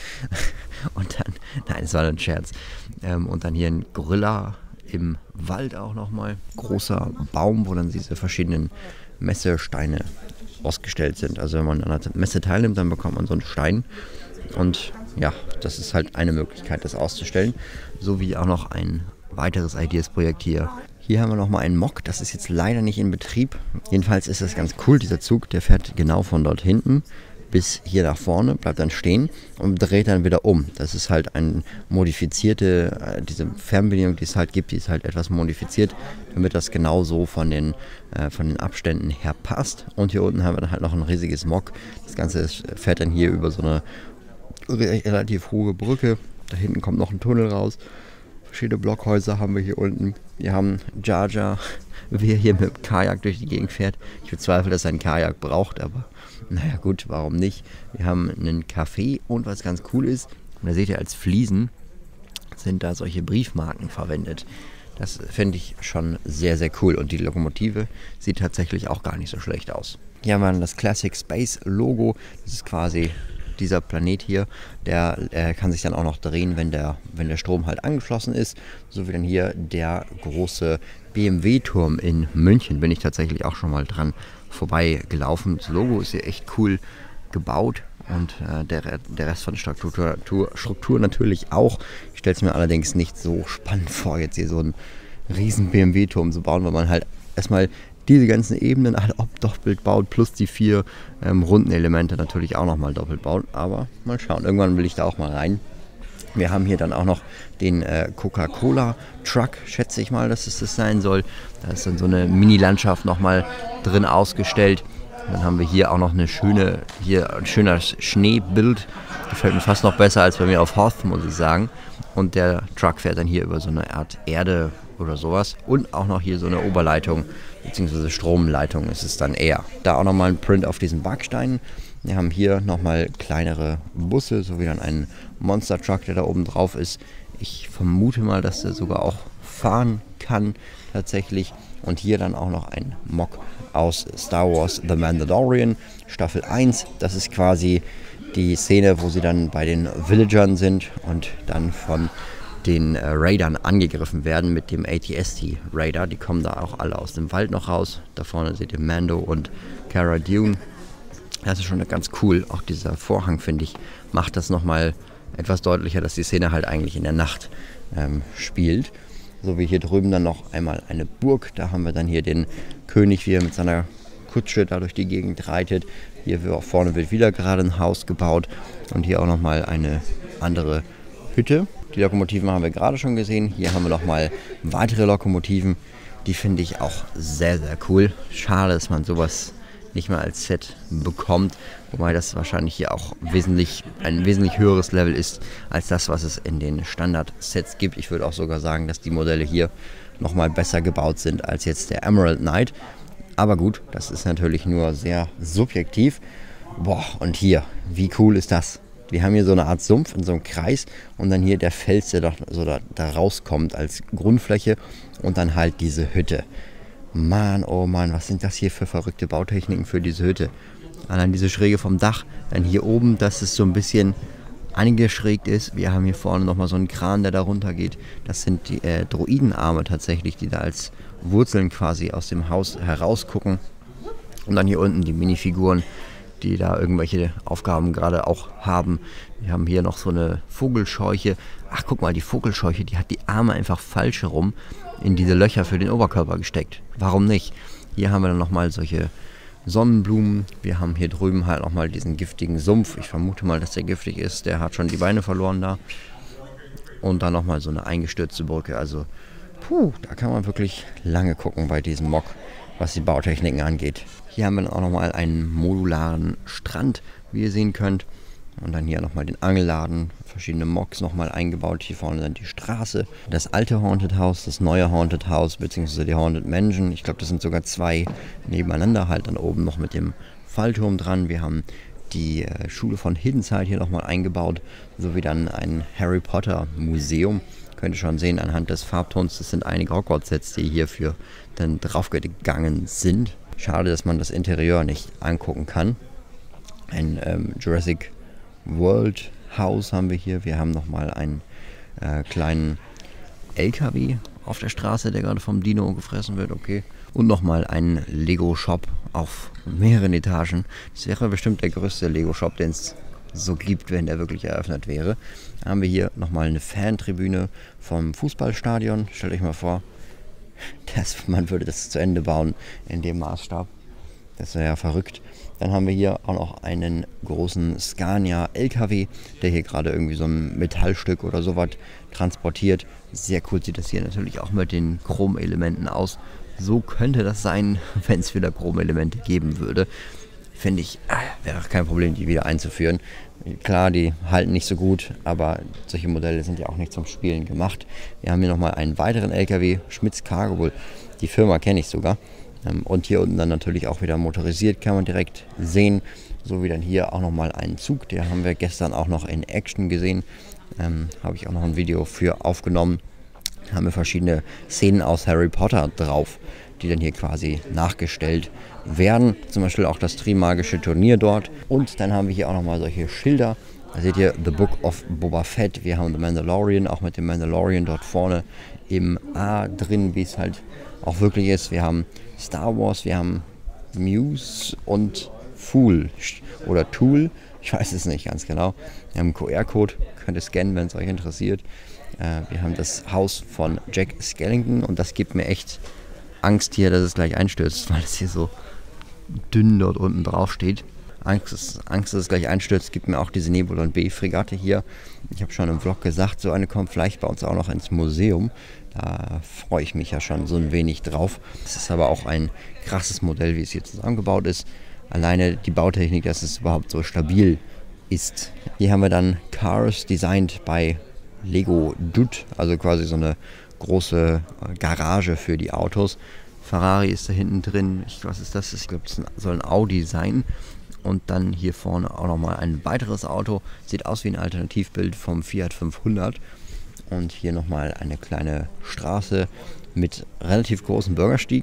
Und dann, nein, es war ein Scherz. Und dann hier ein Gorilla im Wald auch nochmal. Großer Baum, wo dann diese verschiedenen Messesteine ausgestellt sind. Also wenn man an der Messe teilnimmt, dann bekommt man so einen Stein. Und ja, das ist halt eine Möglichkeit, das auszustellen. Sowie auch noch ein weiteres Ideas-Projekt hier. Hier haben wir nochmal einen Mock, das ist jetzt leider nicht in Betrieb. Jedenfalls ist das ganz cool, dieser Zug, der fährt genau von dort hinten bis hier nach vorne, bleibt dann stehen und dreht dann wieder um. Das ist halt eine modifizierte, diese Fernbedienung, die es halt gibt, die ist halt etwas modifiziert, damit das genau so von den Abständen her passt. Und hier unten haben wir dann halt noch ein riesiges Mock. Das Ganze fährt dann hier über so eine relativ hohe Brücke. Da hinten kommt noch ein Tunnel raus. Verschiedene Blockhäuser haben wir hier unten. Wir haben Jar Jar, wie er hier mit dem Kajak durch die Gegend fährt. Ich bezweifle, dass er ein Kajak braucht, aber naja gut, warum nicht. Wir haben einen Café und was ganz cool ist, und da seht ihr als Fliesen sind da solche Briefmarken verwendet. Das finde ich schon sehr, sehr cool. Und die Lokomotive sieht tatsächlich auch gar nicht so schlecht aus. Hier haben wir das Classic Space Logo. Das ist quasi dieser Planet hier, der kann sich dann auch noch drehen, wenn der Strom halt angeschlossen ist. So wie dann hier der große BMW-Turm in München. Bin ich tatsächlich auch schon mal dran vorbeigelaufen. Das Logo ist hier echt cool gebaut und der Rest von der Struktur natürlich auch. Ich stelle es mir allerdings nicht so spannend vor, jetzt hier so einen riesen BMW-Turm zu bauen, weil man halt erstmal diese ganzen Ebenen alle doppelt baut, plus die 4 runden Elemente natürlich auch nochmal doppelt baut. Aber mal schauen, irgendwann will ich da auch mal rein. Wir haben hier dann auch noch den Coca-Cola-Truck, schätze ich mal, dass es das sein soll. Da ist dann so eine Mini-Landschaft nochmal drin ausgestellt. Dann haben wir hier auch noch ein schöner Schneebild. Gefällt mir fast noch besser als bei mir auf Hoth, muss ich sagen. Und der Truck fährt dann hier über so eine Art Erde oder sowas. Und auch noch hier so eine Oberleitung, beziehungsweise Stromleitung ist es dann eher. Da auch nochmal ein Print auf diesen Backsteinen. Wir haben hier nochmal kleinere Busse, sowie dann einen Monster Truck, der da oben drauf ist. Ich vermute mal, dass der sogar auch fahren kann tatsächlich. Und hier dann auch noch ein Mock aus Star Wars The Mandalorian Staffel 1. Das ist quasi die Szene, wo sie dann bei den Villagern sind und dann von den Raidern angegriffen werden mit dem AT-ST-Raider. Die kommen da auch alle aus dem Wald noch raus. Da vorne seht ihr Mando und Cara Dune. Das ist schon ganz cool. Auch dieser Vorhang, finde ich, macht das nochmal etwas deutlicher, dass die Szene halt eigentlich in der Nacht spielt. So wie hier drüben dann noch einmal eine Burg. Da haben wir dann hier den König, wie er mit seiner Kutsche da durch die Gegend reitet. Hier vorne wird wieder gerade ein Haus gebaut. Und hier auch nochmal eine andere Hütte. Die Lokomotiven haben wir gerade schon gesehen. Hier haben wir nochmal weitere Lokomotiven. Die finde ich auch sehr, sehr cool. Schade, dass man sowas nicht mehr als Set bekommt. Wobei das wahrscheinlich hier auch ein wesentlich höheres Level ist als das, was es in den Standard-Sets gibt. Ich würde auch sogar sagen, dass die Modelle hier nochmal besser gebaut sind als jetzt der Emerald Knight. Aber gut, das ist natürlich nur sehr subjektiv. Boah, und hier, wie cool ist das? Wir haben hier so eine Art Sumpf in so einem Kreis und dann hier der Fels, der da rauskommt als Grundfläche und dann halt diese Hütte. Mann, oh Mann, was sind das hier für verrückte Bautechniken für diese Hütte? Allein diese Schräge vom Dach, dann hier oben, dass es so ein bisschen angeschrägt ist. Wir haben hier vorne nochmal so einen Kran, der da runter geht. Das sind die Droidenarme tatsächlich, die da als Wurzeln quasi aus dem Haus herausgucken. Und dann hier unten die Minifiguren die da irgendwelche Aufgaben gerade auch haben. Wir haben hier noch so eine Vogelscheuche. Ach, guck mal, die Vogelscheuche, die hat die Arme einfach falsch herum in diese Löcher für den Oberkörper gesteckt. Warum nicht? Hier haben wir dann nochmal solche Sonnenblumen. Wir haben hier drüben halt nochmal diesen giftigen Sumpf. Ich vermute mal, dass der giftig ist. Der hat schon die Beine verloren da. Und dann nochmal so eine eingestürzte Brücke. Also, da kann man wirklich lange gucken bei diesem Mock, was die Bautechniken angeht. Hier haben wir dann auch nochmal einen modularen Strand, wie ihr sehen könnt. Und dann hier nochmal den Angelladen, verschiedene Mocks nochmal eingebaut. Hier vorne dann die Straße, das alte Haunted House, das neue Haunted House, beziehungsweise die Haunted Mansion. Ich glaube, das sind sogar zwei nebeneinander, halt dann oben noch mit dem Fallturm dran. Wir haben die Schule von Hiddenside hier nochmal eingebaut, sowie dann ein Harry Potter Museum. Könnt ihr schon sehen anhand des Farbtons, das sind einige Hogwarts-Sets, die hierfür dann draufgegangen sind. Schade, dass man das Interieur nicht angucken kann. Ein Jurassic World House haben wir hier. Wir haben nochmal einen kleinen LKW auf der Straße, der gerade vom Dino gefressen wird, okay. Und nochmal einen Lego-Shop auf mehreren Etagen. Das wäre bestimmt der größte Lego-Shop, den es so gibt, wenn der wirklich eröffnet wäre. Da haben wir hier nochmal eine Fantribüne vom Fußballstadion. Stellt euch mal vor, man würde das zu Ende bauen in dem Maßstab. Das wäre ja verrückt. Dann haben wir hier auch noch einen großen Scania LKW, der hier gerade irgendwie so ein Metallstück oder sowas transportiert. Sehr cool sieht das hier natürlich auch mit den Chromelementen aus. So könnte das sein, wenn es wieder Chromelemente geben würde. Finde ich, wäre auch kein Problem, die wieder einzuführen. Klar, die halten nicht so gut, aber solche Modelle sind ja auch nicht zum Spielen gemacht. Wir haben hier nochmal einen weiteren LKW, Schmitz Cargo, die Firma kenne ich sogar. Und hier unten dann natürlich auch wieder motorisiert, kann man direkt sehen. So wie dann hier auch nochmal einen Zug, den haben wir gestern auch noch in Action gesehen. Habe ich auch noch ein Video für aufgenommen. Da haben wir verschiedene Szenen aus Harry Potter drauf, die dann hier quasi nachgestellt werden. Zum Beispiel auch das Trimagische Turnier dort. Und dann haben wir hier auch nochmal solche Schilder. Da seht ihr The Book of Boba Fett. Wir haben The Mandalorian, auch mit dem Mandalorian dort vorne im A drin, wie es halt auch wirklich ist. Wir haben Star Wars, wir haben Muse und Fool oder Tool. Ich weiß es nicht ganz genau. Wir haben einen QR-Code, könnt ihr scannen, wenn es euch interessiert. Wir haben das Haus von Jack Skellington und das gibt mir echt Angst hier, dass es gleich einstürzt, weil es hier so dünn dort unten drauf steht. Angst, dass es gleich einstürzt, gibt mir auch diese Nebulon B-Fregatte hier. Ich habe schon im Vlog gesagt, so eine kommt vielleicht bei uns auch noch ins Museum. Da freue ich mich ja schon so ein wenig drauf. Es ist aber auch ein krasses Modell, wie es hier zusammengebaut ist. Alleine die Bautechnik, dass es überhaupt so stabil ist. Hier haben wir dann Cars designed bei Lego Dutt, also quasi so eine große Garage für die Autos. Ferrari ist da hinten drin. Was ist das? Ich glaube, das soll ein Audi sein. Und dann hier vorne auch nochmal ein weiteres Auto. Sieht aus wie ein Alternativbild vom Fiat 500. Und hier nochmal eine kleine Straße mit relativ großem Bürgersteig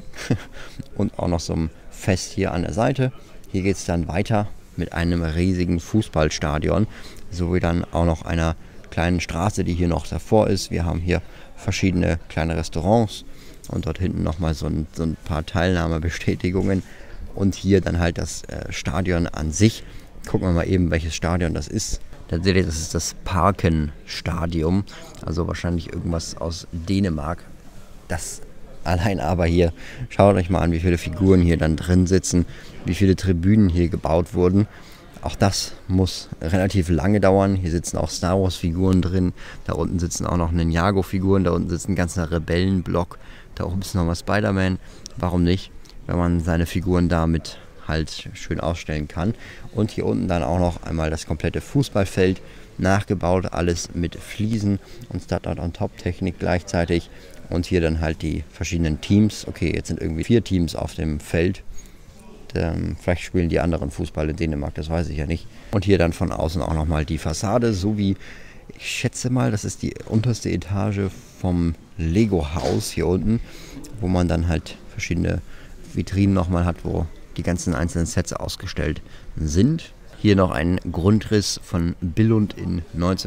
und auch noch so einem Fest hier an der Seite. Hier geht es dann weiter mit einem riesigen Fußballstadion, sowie dann auch noch einer kleinen Straße, die hier noch davor ist. Wir haben hier verschiedene kleine Restaurants und dort hinten nochmal so ein paar Teilnahmebestätigungen. Und hier dann halt das Stadion an sich. Gucken wir mal eben, welches Stadion das ist. Da seht ihr, das ist das Parken-Stadion. Also wahrscheinlich irgendwas aus Dänemark. Das allein aber hier. Schaut euch mal an, wie viele Figuren hier dann drin sitzen. Wie viele Tribünen hier gebaut wurden. Auch das muss relativ lange dauern. Hier sitzen auch Star Wars Figuren drin. Da unten sitzen auch noch Ninjago Figuren. Da unten sitzt ein ganzer Rebellenblock. Da oben ist nochmal Spider-Man. Warum nicht? Wenn man seine Figuren damit halt schön ausstellen kann. Und hier unten dann auch noch einmal das komplette Fußballfeld nachgebaut, alles mit Fliesen und Start-on-Top-Technik gleichzeitig. Und hier dann halt die verschiedenen Teams. Okay, jetzt sind irgendwie 4 Teams auf dem Feld. Vielleicht spielen die anderen Fußball in Dänemark, das weiß ich ja nicht. Und hier dann von außen auch nochmal die Fassade, sowie, ich schätze mal, das ist die unterste Etage vom Lego-Haus hier unten, wo man dann halt verschiedene Vitrinen nochmal hat, wo die ganzen einzelnen Sets ausgestellt sind. Hier noch ein Grundriss von Billund in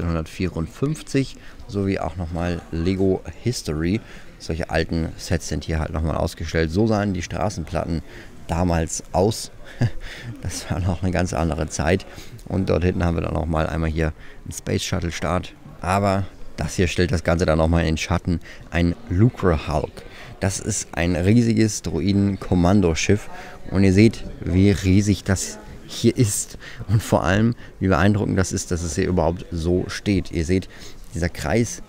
1954, sowie auch nochmal Lego History. Solche alten Sets sind hier halt nochmal ausgestellt. So sahen die Straßenplatten damals aus. Das war noch eine ganz andere Zeit. Und dort hinten haben wir dann auch mal einmal hier einen Space Shuttle Start. Aber das hier stellt das Ganze dann nochmal in den Schatten. Ein Lucrehulk. Das ist ein riesiges Droiden-Kommandoschiff. Und ihr seht, wie riesig das hier ist. Und vor allem, wie beeindruckend das ist, dass es hier überhaupt so steht. Ihr seht, dieser Kreis,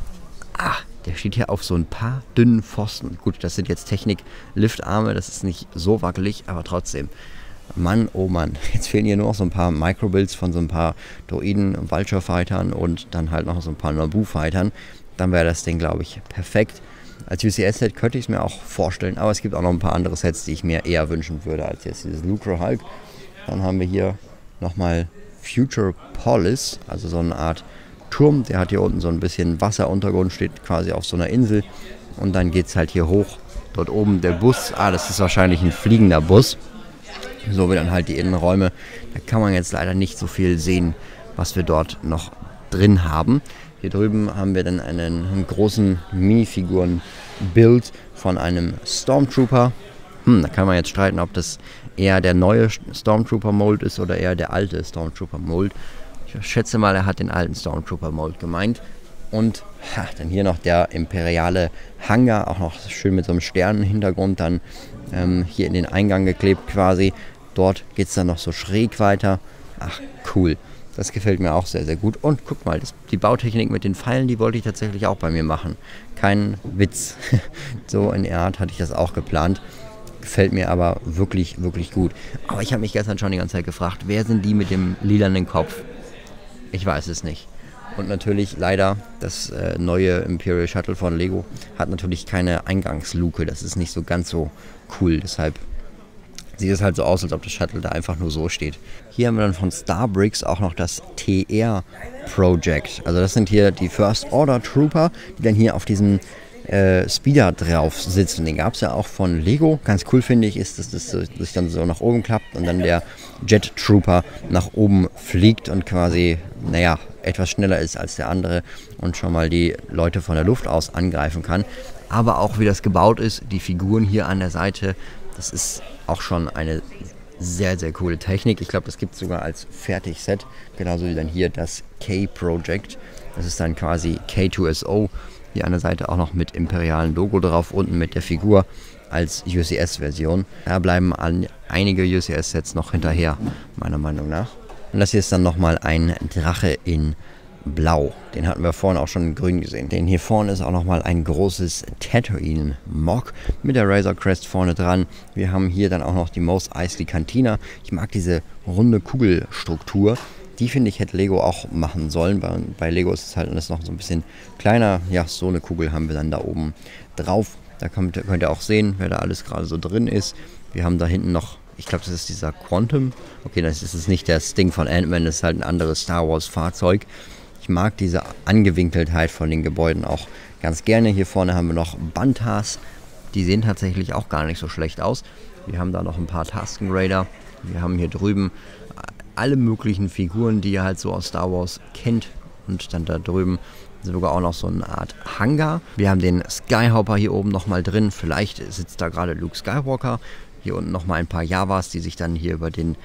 der steht hier auf so ein paar dünnen Pfosten. Gut, das sind jetzt Technik-Liftarme, das ist nicht so wackelig, aber trotzdem. Mann, oh Mann, jetzt fehlen hier nur noch so ein paar Microbuilds von so ein paar Droiden- und Vulture-Fightern und dann halt noch so ein paar Naboo-Fightern. Dann wäre das Ding, glaube ich, perfekt. Als UCS-Set könnte ich es mir auch vorstellen, aber es gibt auch noch ein paar andere Sets, die ich mir eher wünschen würde als jetzt dieses Lucrehulk. Dann haben wir hier nochmal Future Polis, also so eine Art Turm, der hat hier unten so ein bisschen Wasseruntergrund, steht quasi auf so einer Insel und dann geht es halt hier hoch, dort oben der Bus, das ist wahrscheinlich ein fliegender Bus, so wie dann halt die Innenräume, da kann man jetzt leider nicht so viel sehen, was wir dort noch drin haben. Hier drüben haben wir dann einen großen Minifiguren-Bild von einem Stormtrooper. Da kann man jetzt streiten, ob das eher der neue Stormtrooper-Mold ist oder eher der alte Stormtrooper-Mold. Ich schätze mal, er hat den alten Stormtrooper-Mold gemeint. Und dann hier noch der imperiale Hangar, auch noch schön mit so einem Sternenhintergrund, dann hier in den Eingang geklebt quasi. Dort geht es dann noch so schräg weiter. Ach, cool. Das gefällt mir auch sehr, sehr gut. Und guck mal, die Bautechnik mit den Pfeilen, die wollte ich tatsächlich auch bei mir machen. Kein Witz. So in der Art hatte ich das auch geplant. Gefällt mir aber wirklich, wirklich gut. Aber ich habe mich gestern schon die ganze Zeit gefragt, wer sind die mit dem lilanen Kopf? Ich weiß es nicht. Und natürlich leider, das neue Imperial Shuttle von Lego hat natürlich keine Eingangsluke. Das ist nicht so ganz so cool. Deshalb sieht es halt so aus, als ob das Shuttle da einfach nur so steht. Hier haben wir dann von Starbricks auch noch das TR Project. Also das sind hier die First Order Trooper, die dann hier auf diesem Speeder drauf sitzen. Den gab es ja auch von Lego. Ganz cool finde ich ist, dass das sich dann so nach oben klappt und dann der Jet Trooper nach oben fliegt und quasi, naja, etwas schneller ist als der andere und schon mal die Leute von der Luft aus angreifen kann. Aber auch wie das gebaut ist, die Figuren hier an der Seite, das ist auch schon eine sehr, sehr coole Technik. Ich glaube, das gibt es sogar als Fertigset. Genauso wie dann hier das K-Project. Das ist dann quasi K2SO. Hier an der Seite auch noch mit imperialen Logo drauf, unten mit der Figur als UCS-Version. Da bleiben einige UCS-Sets noch hinterher, meiner Meinung nach. Und das hier ist dann nochmal ein Drache in Blau. Den hatten wir vorhin auch schon in Grün gesehen. Den hier vorne ist auch nochmal ein großes Tatooine-Mock mit der Razor Crest vorne dran. Wir haben hier dann auch noch die Mos Eisley Cantina. Ich mag diese runde Kugelstruktur. Die finde ich, hätte Lego auch machen sollen. Bei Lego ist es halt alles noch so ein bisschen kleiner. Ja, so eine Kugel haben wir dann da oben drauf. Da könnt ihr auch sehen, wer da alles gerade so drin ist. Wir haben da hinten noch, ich glaube, das ist dieser Quantum. Okay, das ist nicht das Ding von Ant-Man, das ist halt ein anderes Star Wars Fahrzeug. Ich mag diese Angewinkeltheit von den Gebäuden auch ganz gerne. Hier vorne haben wir noch Bantas. Die sehen tatsächlich auch gar nicht so schlecht aus. Wir haben da noch ein paar Tusken Raider. Wir haben hier drüben alle möglichen Figuren, die ihr halt so aus Star Wars kennt. Und dann da drüben sogar auch noch so eine Art Hangar. Wir haben den Skyhopper hier oben nochmal drin. Vielleicht sitzt da gerade Luke Skywalker. Hier unten nochmal ein paar Javas, die sich dann hier über den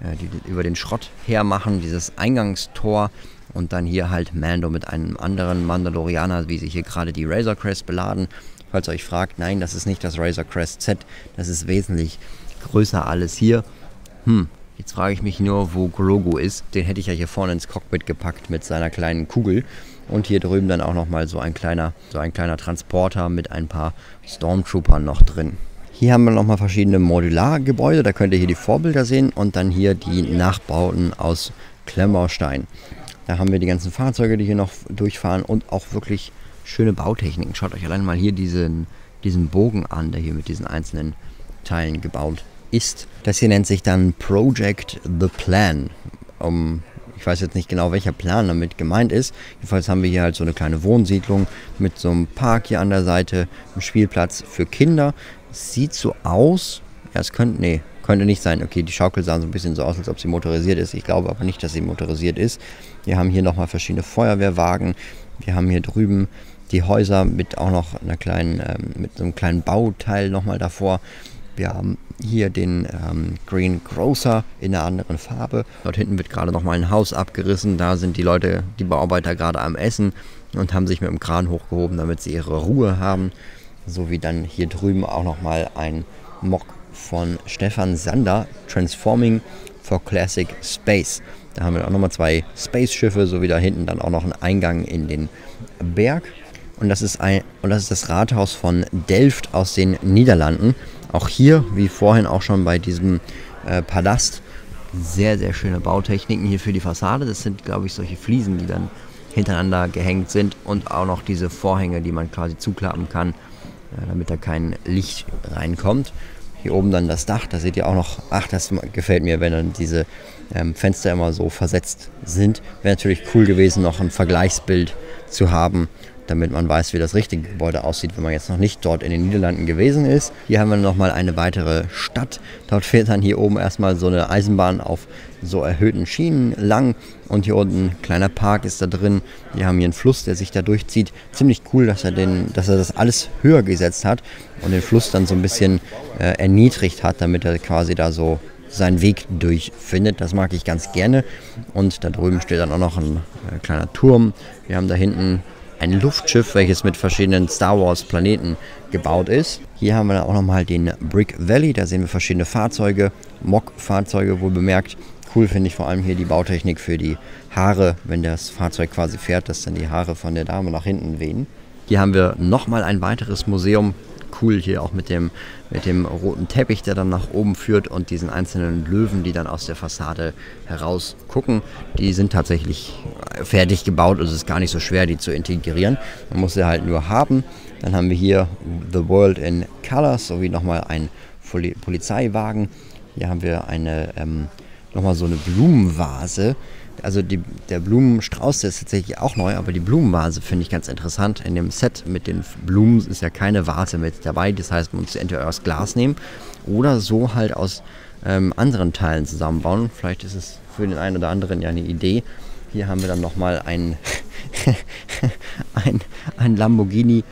Schrott hermachen. Dieses Eingangstor. Und dann hier halt Mando mit einem anderen Mandalorianer, wie sich hier gerade die Razor Crest beladen. Falls ihr euch fragt, nein, das ist nicht das Razor Crest Set. Das ist wesentlich größer alles hier. Jetzt frage ich mich nur, wo Grogu ist. Den hätte ich ja hier vorne ins Cockpit gepackt mit seiner kleinen Kugel. Und hier drüben dann auch nochmal so ein kleiner Transporter mit ein paar Stormtroopern noch drin. Hier haben wir nochmal verschiedene Modulargebäude. Da könnt ihr hier die Vorbilder sehen. Und dann hier die Nachbauten aus Klemmbaustein. Da haben wir die ganzen Fahrzeuge, die hier noch durchfahren. Und auch wirklich schöne Bautechniken. Schaut euch allein mal hier diesen Bogen an, der hier mit diesen einzelnen Teilen gebaut ist. Das hier nennt sich dann Project The Plan. Ich weiß jetzt nicht genau, welcher Plan damit gemeint ist. Jedenfalls haben wir hier halt so eine kleine Wohnsiedlung mit so einem Park hier an der Seite, einem Spielplatz für Kinder. Sieht so aus, ja, es könnte nicht sein. Okay, die Schaukel sahen so ein bisschen so aus, als ob sie motorisiert ist. Ich glaube aber nicht, dass sie motorisiert ist. Wir haben hier nochmal verschiedene Feuerwehrwagen. Wir haben hier drüben die Häuser mit auch noch mit so einem kleinen Bauteil nochmal davor. Wir haben hier den Green Grocer in einer anderen Farbe. Dort hinten wird gerade nochmal ein Haus abgerissen. Da sind die Leute, die Bauarbeiter gerade am Essen und haben sich mit dem Kran hochgehoben, damit sie ihre Ruhe haben. So wie dann hier drüben auch nochmal ein Mock von Stefan Sander, Transforming for Classic Space. Da haben wir auch nochmal 2 Space-Schiffe, sowie da hinten dann auch noch einen Eingang in den Berg. Und das ist das Rathaus von Delft aus den Niederlanden. Auch hier, wie vorhin auch schon bei diesem Palast, sehr, sehr schöne Bautechniken hier für die Fassade. Das sind, glaube ich, solche Fliesen, die dann hintereinander gehängt sind und auch noch diese Vorhänge, die man quasi zuklappen kann, damit da kein Licht reinkommt. Hier oben dann das Dach, da seht ihr auch noch, ach, das gefällt mir, wenn dann diese Fenster immer so versetzt sind. Wäre natürlich cool gewesen, noch ein Vergleichsbild zu haben, damit man weiß, wie das richtige Gebäude aussieht, wenn man jetzt noch nicht dort in den Niederlanden gewesen ist. Hier haben wir nochmal eine weitere Stadt. Dort fährt dann hier oben erstmal so eine Eisenbahn auf so erhöhten Schienen lang und hier unten ein kleiner Park ist da drin. Wir haben hier einen Fluss, der sich da durchzieht. Ziemlich cool, dass er das alles höher gesetzt hat und den Fluss dann so ein bisschen erniedrigt hat, damit er quasi da so seinen Weg durchfindet. Das mag ich ganz gerne. Und da drüben steht dann auch noch ein kleiner Turm. Wir haben da hinten ein Luftschiff, welches mit verschiedenen Star Wars Planeten gebaut ist. Hier haben wir dann auch nochmal den Brick Valley, da sehen wir verschiedene Fahrzeuge, Mock-Fahrzeuge wohl bemerkt. Cool finde ich vor allem hier die Bautechnik für die Haare, wenn das Fahrzeug quasi fährt, dass dann die Haare von der Dame nach hinten wehen. Hier haben wir nochmal ein weiteres Museum. Cool hier auch mit dem roten Teppich, der dann nach oben führt und diesen einzelnen Löwen, die dann aus der Fassade heraus gucken. Die sind tatsächlich fertig gebaut, also es ist gar nicht so schwer, die zu integrieren. Man muss sie halt nur haben. Dann haben wir hier The World in Colors sowie nochmal ein Polizeiwagen. Hier haben wir nochmal so eine Blumenvase. Also der Blumenstrauß, der ist tatsächlich auch neu, aber die Blumenvase finde ich ganz interessant. In dem Set mit den Blumen ist ja keine Vase mit dabei. Das heißt, man muss entweder aus Glas nehmen oder so halt aus anderen Teilen zusammenbauen. Vielleicht ist es für den einen oder anderen ja eine Idee. Hier haben wir dann nochmal ein Lamborghini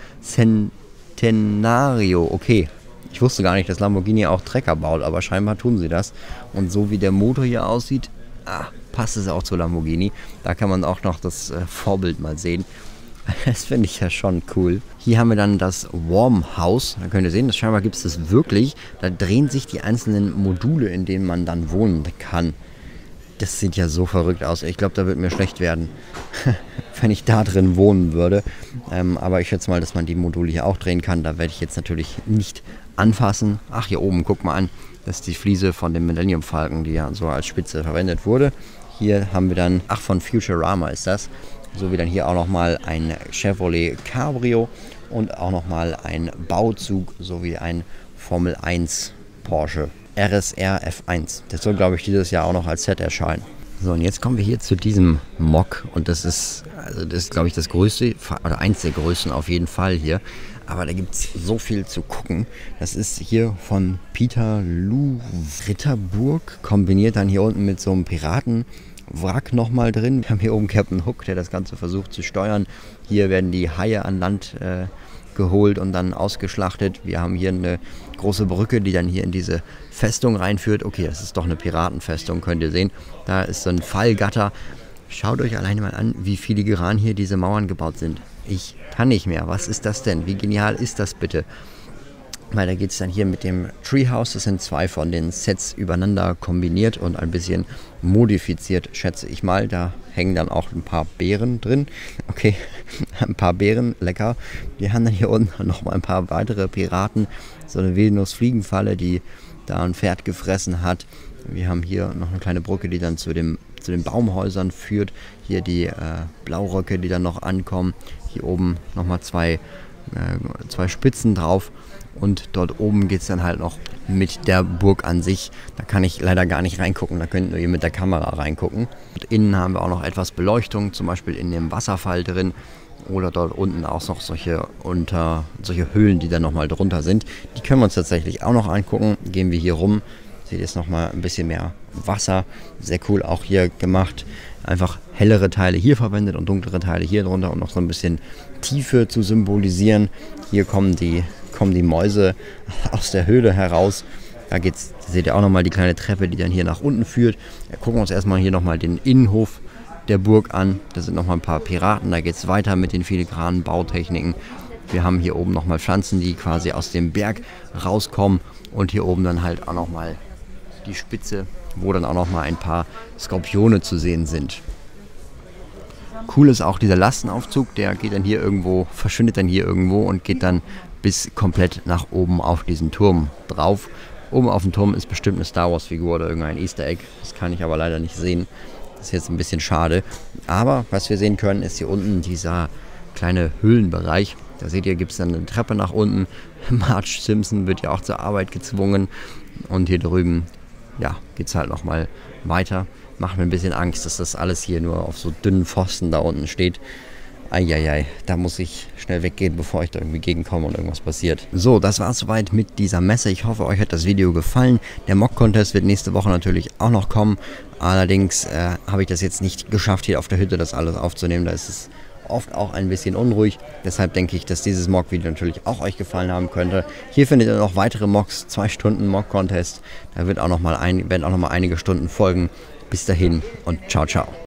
Centenario. Okay, ich wusste gar nicht, dass Lamborghini auch Trecker baut, aber scheinbar tun sie das. Und so wie der Motor hier aussieht, passt es auch zu Lamborghini. Da kann man auch noch das Vorbild mal sehen. Das finde ich ja schon cool. Hier haben wir dann das Warm House. Da könnt ihr sehen, scheinbar gibt es das wirklich. Da drehen sich die einzelnen Module, in denen man dann wohnen kann. Das sieht ja so verrückt aus. Ich glaube, da wird mir schlecht werden, wenn ich da drin wohnen würde. Aber ich schätze mal, dass man die Module hier auch drehen kann. Da werde ich jetzt natürlich nicht anfassen. Ach, hier oben, guck mal an. Das ist die Fliese von dem Millennium Falcon, die ja so als Spitze verwendet wurde. Hier haben wir dann, von Futurama ist das. So wie dann hier auch nochmal ein Chevrolet Cabrio und auch nochmal ein Bauzug sowie ein Formel 1 Porsche RSR F1. Das soll, glaube ich, dieses Jahr auch noch als Set erscheinen. So, und jetzt kommen wir hier zu diesem Mock und das ist, glaube ich, das größte, oder eins der größten auf jeden Fall hier. Aber da gibt es so viel zu gucken. Das ist hier von Peter Lou Ritterburg, kombiniert dann hier unten mit so einem Piratenwrack nochmal drin. Wir haben hier oben Captain Hook, der das Ganze versucht zu steuern. Hier werden die Haie an Land geholt und dann ausgeschlachtet. Wir haben hier eine große Brücke, die dann hier in diese Festung reinführt. Okay, das ist doch eine Piratenfestung, könnt ihr sehen. Da ist so ein Fallgatter. Schaut euch alleine mal an, wie filigran hier diese Mauern gebaut sind. Ich kann nicht mehr. Was ist das denn? Wie genial ist das bitte? Weiter geht es dann hier mit dem Treehouse. Das sind 2 von den Sets übereinander kombiniert und ein bisschen modifiziert, schätze ich mal. Da hängen dann auch ein paar Beeren drin. Okay, ein paar Beeren, lecker. Wir haben dann hier unten nochmal ein paar weitere Piraten. So eine Venus-Fliegenfalle, die da ein Pferd gefressen hat. Wir haben hier noch eine kleine Brücke, die dann zu den Baumhäusern führt. Hier die Blauröcke, die dann noch ankommen. Hier oben nochmal zwei Spitzen drauf. Und dort oben geht es dann halt noch mit der Burg an sich. Da kann ich leider gar nicht reingucken, da könnt ihr mit der Kamera reingucken. Und innen haben wir auch noch etwas Beleuchtung, zum Beispiel in dem Wasserfall drin. Oder dort unten auch noch solche Höhlen, die dann nochmal drunter sind. Die können wir uns tatsächlich auch noch angucken. Gehen wir hier rum. Seht ihr jetzt nochmal ein bisschen mehr Wasser. Sehr cool auch hier gemacht. Einfach hellere Teile hier verwendet und dunklere Teile hier drunter, um noch so ein bisschen Tiefe zu symbolisieren. Hier kommen die kommen die Mäuse aus der Höhle heraus. Da seht ihr auch nochmal die kleine Treppe, die dann hier nach unten führt. Ja, gucken wir uns erstmal hier nochmal den Innenhof der Burg an. Da sind nochmal ein paar Piraten, da geht es weiter mit den filigranen Bautechniken. Wir haben hier oben nochmal Pflanzen, die quasi aus dem Berg rauskommen. Und hier oben dann halt auch nochmal die Spitze, wo dann auch nochmal ein paar Skorpione zu sehen sind. Cool ist auch dieser Lastenaufzug, der geht dann hier irgendwo, verschwindet dann hier irgendwo und geht dann bis komplett nach oben auf diesen Turm drauf. Oben auf dem Turm ist bestimmt eine Star Wars Figur oder irgendein Easter Egg. Das kann ich aber leider nicht sehen. Das ist jetzt ein bisschen schade. Aber was wir sehen können, ist hier unten dieser kleine Höhlenbereich. Da seht ihr, gibt es dann eine Treppe nach unten. Marge Simpson wird ja auch zur Arbeit gezwungen. Und hier drüben, ja, geht es halt nochmal weiter. Macht mir ein bisschen Angst, dass das alles hier nur auf so dünnen Pfosten da unten steht. Eieiei, da muss ich schnell weggehen, bevor ich da irgendwie gegenkomme und irgendwas passiert. So, das war es soweit mit dieser Messe. Ich hoffe, euch hat das Video gefallen. Der Mock-Contest wird nächste Woche natürlich auch noch kommen. Allerdings habe ich das jetzt nicht geschafft, hier auf der Hütte das alles aufzunehmen. Da ist es oft auch ein bisschen unruhig. Deshalb denke ich, dass dieses Mock-Video natürlich auch euch gefallen haben könnte. Hier findet ihr noch weitere Mocks, 2 Stunden Mock-Contest. Da werden auch noch mal einige Stunden folgen. Bis dahin und ciao, ciao.